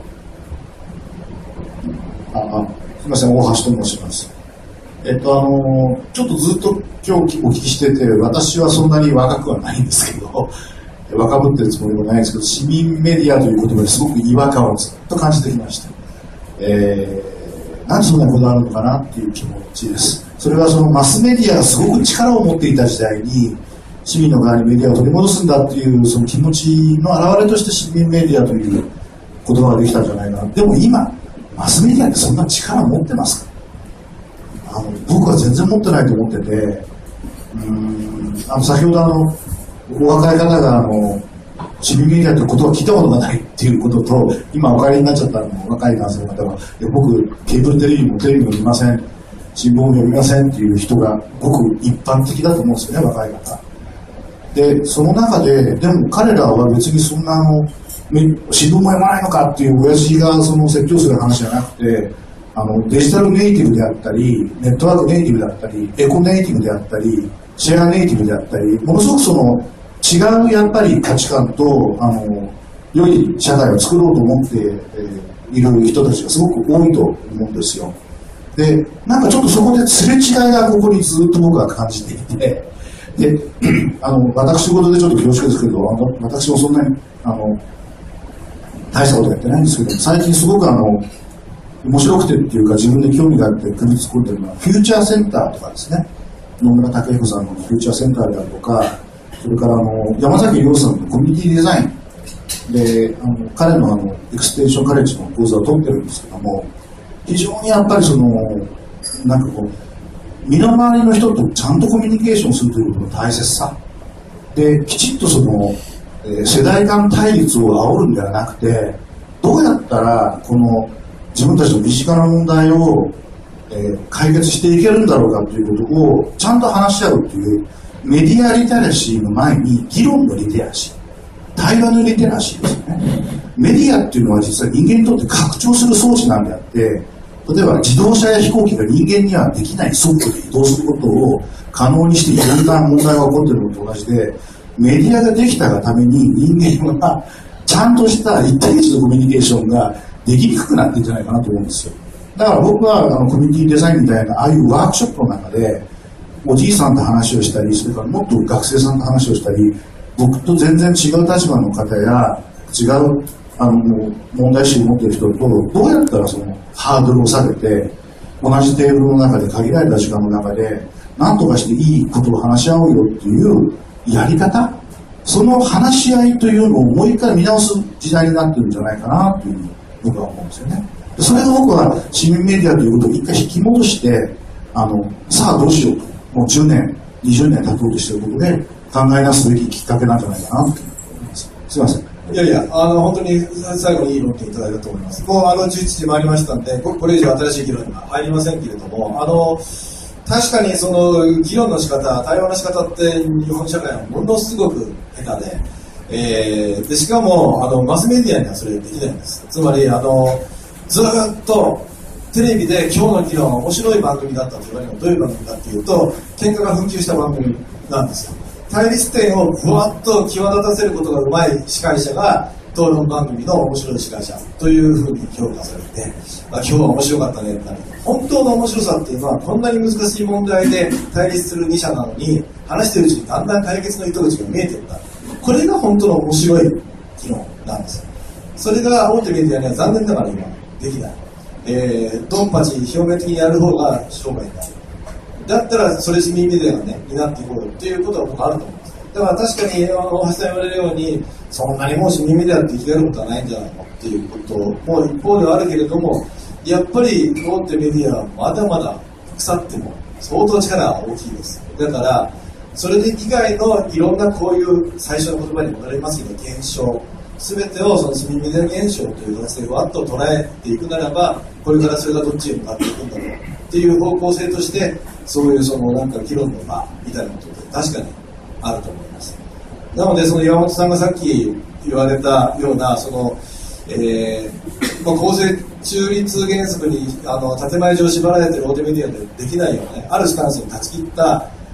すみません、大橋と申します。ちょっとずっと今日お聞きしてて、私はそんなに若くはないんですけど、若ぶってるつもりもないですけど、市民メディアという言葉ですごく違和感をずっと感じてきました。なんでそんなにこだわるのかなっていう気持ちです。それはそのマスメディアがすごく力を持っていた時代に、市民の側にメディアを取り戻すんだっていうその気持ちの表れとして市民メディアという言葉ができたんじゃないかな。でも今、マスメディアってそんな力持ってますか？僕は全然持ってないと思ってて、先ほどお若い方が市民メディアという言葉を聞いたことがないっていうことと、今お帰りになっちゃった若い男性の方が、僕、ケーブルテレビも見ません、新聞も読みませんっていう人がごく一般的だと思うんですよね、若い方。で、その中で、でも彼らは別にそんな新聞も読まないのかっていう親父がその説教する話じゃなくて、デジタルネイティブであったり、ネットワークネイティブであったり、エコネイティブであったり、シェアネイティブであったり、ものすごくその違うやっぱり価値観と良い社会を作ろうと思っている人たちがすごく多いと思うんですよ。で、なんかちょっとそこですれ違いがここにずっと僕は感じていて、で、私事でちょっと恐縮ですけど、私もそんなに大したことやってないんですけど、最近すごく面白くてっていうか自分で興味があって組み作ってるのはフューチャーセンターとかですね、野村武彦さんのフューチャーセンターであるとか、それから山崎亮さんのコミュニティデザインで彼のエクステンションカレッジの講座を取ってるんですけども、非常にやっぱりなんかこう身の回りの人とちゃんとコミュニケーションするということの大切さで、きちっと世代間対立を煽るんではなくて、どうやったらこの自分たちの身近な問題を、解決していけるんだろうかということをちゃんと話し合うというメディアリテラシーの前に議論のリテラシー、対話のリテラシーですよね。メディアっていうのは実は人間にとって拡張する装置なんであって、例えば自動車や飛行機が人間にはできない速度で移動することを可能にしていろんな問題が起こっているのと同じで、メディアができたがために人間はちゃんとした1対1のコミュニケーションができにくくなっているんじゃないかなと思うんですよ。だから僕はコミュニティデザインみたいなああいうワークショップの中でおじいさんと話をしたり、それからもっと学生さんと話をしたり、僕と全然違う立場の方や違う問題意識を持っている人とどうやったらそのハードルを下げて同じテーブルの中で限られた時間の中で何とかしていいことを話し合おうよっていうやり方、その話し合いというのをもう一回見直す時代になってるんじゃないかなというふうに僕は思うんですよね。それが僕は市民メディアということを一回引き戻してさあどうしようと、もう10年20年経とうとしていることで考え出すべききっかけなんじゃないかなと思います。すいません。 いやいや、本当に最後にいい論点いただいたと思います。もう11時回りましたんで、これ以上新しい議論には入りませんけれども、確かにその議論の仕方、対話の仕方って日本社会はものすごく下手で、しかもマスメディアにはそれできないんです。つまりずーっとテレビで今日の議論は面白い番組だったと言われるのはどういう番組かっていうと、喧嘩が紛糾した番組なんですよ。対立点をふわっと際立たせることがうまい司会者が討論番組の面白い司会者というふうに評価されて、今日は面白かったねってなる。本当の面白さっていうのはこんなに難しい問題で対立する2者なのに話しているうちにだんだん解決の糸口が見えていった。これが本当の面白い議論なんですよ。それが大手メディアには残念ながら今できない。ドンパチ表面的にやる方が商売になる。だったらそれ市民メディアがね担っていこうよっていうことは僕あると思うんです。だから確かに大橋さん言われるようにそんなにもう市民メディアって生きてることはないんじゃないのっていうことも一方ではあるけれども、やっぱり大手メディアはまだまだ腐っても相当力は大きいです。だからそれ以外のいろんなこういう最初の言葉に戻りますけど現象全てをその市民メディア現象という形でわっと捉えていくならば、これからそれがどっちに向かっていくんだろうっていう方向性として、そういうそのなんか議論の場みたいなことって確かにあると思います。なのでその山本さんがさっき言われたようなその、公正中立原則に建前上縛られている大手メディアでできないような、ね、あるスタンスに断ち切った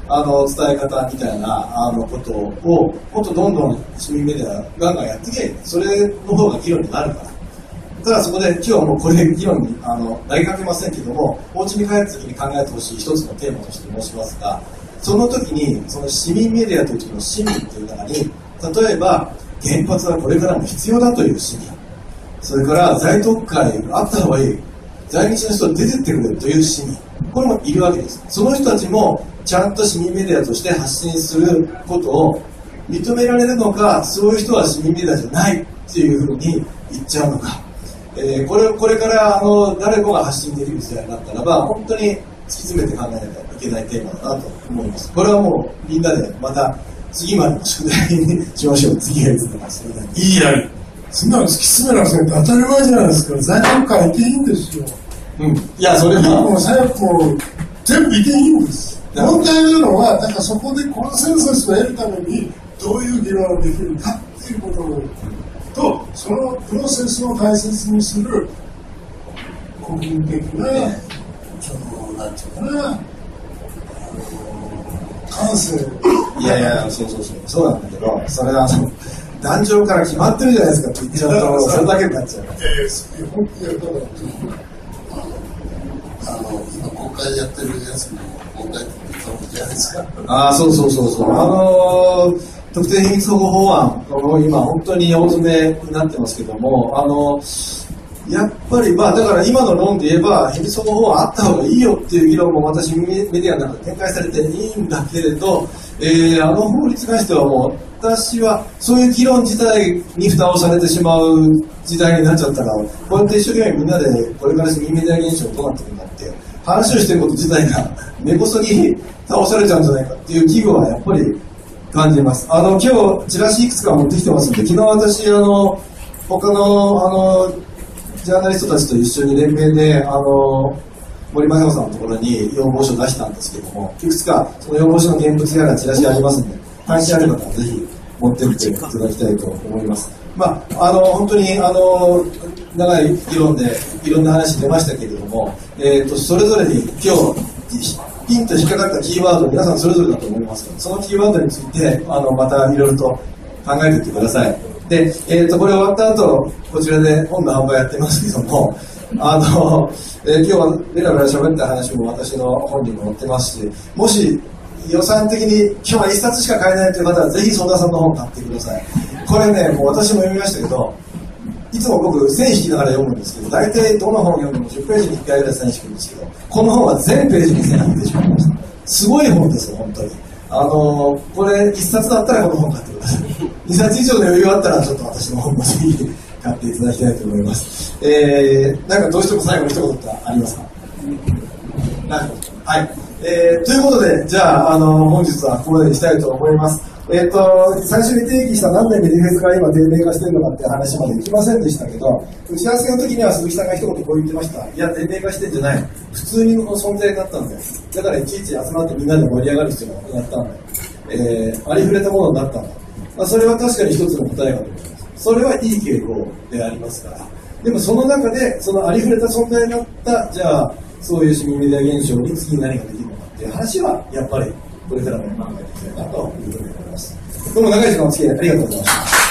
伝え方みたいなことをもっとどんどん市民メディアガンガンやってけ、それの方が議論になるから。ただそこで今日はもうこれ議論に投げかけませんけども、お家に帰った時に考えてほしい一つのテーマとして申しますが、その時にその市民メディアという時の市民という中に、例えば原発はこれからも必要だという市民、それから在特会があった方がいい、在日の人出てってくれるという市民、これもいるわけです。その人たちもちゃんと市民メディアとして発信することを認められるのか、そういう人は市民メディアじゃないっていうふうに言っちゃうのか、これから誰もが発信できる時代になったらば、本当に突き詰めて考えなきゃいけないテーマだなと思います。これはもうみんなでまた次までの宿題にしましょう。次がいつでもいいやり。そんなの突き詰めなくて当たり前じゃないですか。在特会いていいんですよ。 いや、それはもう全部いていいんです。問題なのは、なんかそこでコンセンサスを得るためにどういう議論ができるかっていうことと、そのプロセスを大切にする国民的な、なんていうかな、感性。 いや、そうなんだけど、それは壇上から決まってるじゃないですかって言っちゃうと、それだけになっちゃう。 本当にだから今国会やってるやつの問題って言ったじゃないですか。 そう。特定秘密保護法案、今本当に大詰めになってますけども、やっぱりだから今の論で言えば秘密保護法案あった方がいいよっていう議論も私メディアの中で展開されていいんだけれど、法律に関してはもう私はそういう議論自体に蓋をされてしまう時代になっちゃったら、こうやって一生懸命みんなでこれから市民メディア現象どうなっていくんだって話をしていること自体が根こそぎ倒されちゃうんじゃないかっていう危惧はやっぱり感じます。今日チラシいくつか持ってきてますんで、昨日私他のジャーナリストたちと一緒に連名で森真帆さんのところに要望書を出したんですけども、いくつかその要望書の現物やらチラシありますんで、関心ある方はぜひ持ってみていただきたいと思います。本当に長い議論でいろんな話出ましたけれども、それぞれに今日ピンと引っかかったキーワード、皆さんそれぞれだと思いますけど、そのキーワードについてまたいろいろと考えていってください。で、これ終わった後、こちらで本の販売やってますけども、今日はベラベラ喋った話も私の本にも載ってますし、もし予算的に今日は1冊しか買えないという方はぜひ相田さんの本買ってください。これね、もう私も読みましたけど、いつも僕線引きながら読むんですけど、大体どの本を読んでも10ページに1回ぐらい線引くんですけど、この本は全ページに線引いてしまいました。すごい本ですよ、本当に。これ1冊だったらこの本買ってください。2冊以上の余裕あったらちょっと私の本もぜひ買っていただきたいと思います。なんかどうしても最後に一言ってありますか？はい。ということで、じゃあ、本日はここまでにしたいと思います。最初に定義した何年でディフェンスが今低迷化しているのかっていう話までいきませんでしたけど、打ち合わせの時には鈴木さんが一言こう言ってました。いや、低迷化してんじゃない。普通に存在になったんだよ。だからいちいち集まってみんなで盛り上がる必要がなくなったんだよ。ありふれたものになったんだ。それは確かに一つの答えかと思います。それはいい傾向でありますから。でもその中で、そのありふれた存在になった、じゃあ、そういう市民メディア現象に次に何ができるのかっていう話は、やっぱりこれからも考えていきたいなというふうに思います。どうも長い時間お付き合いありがとうございました。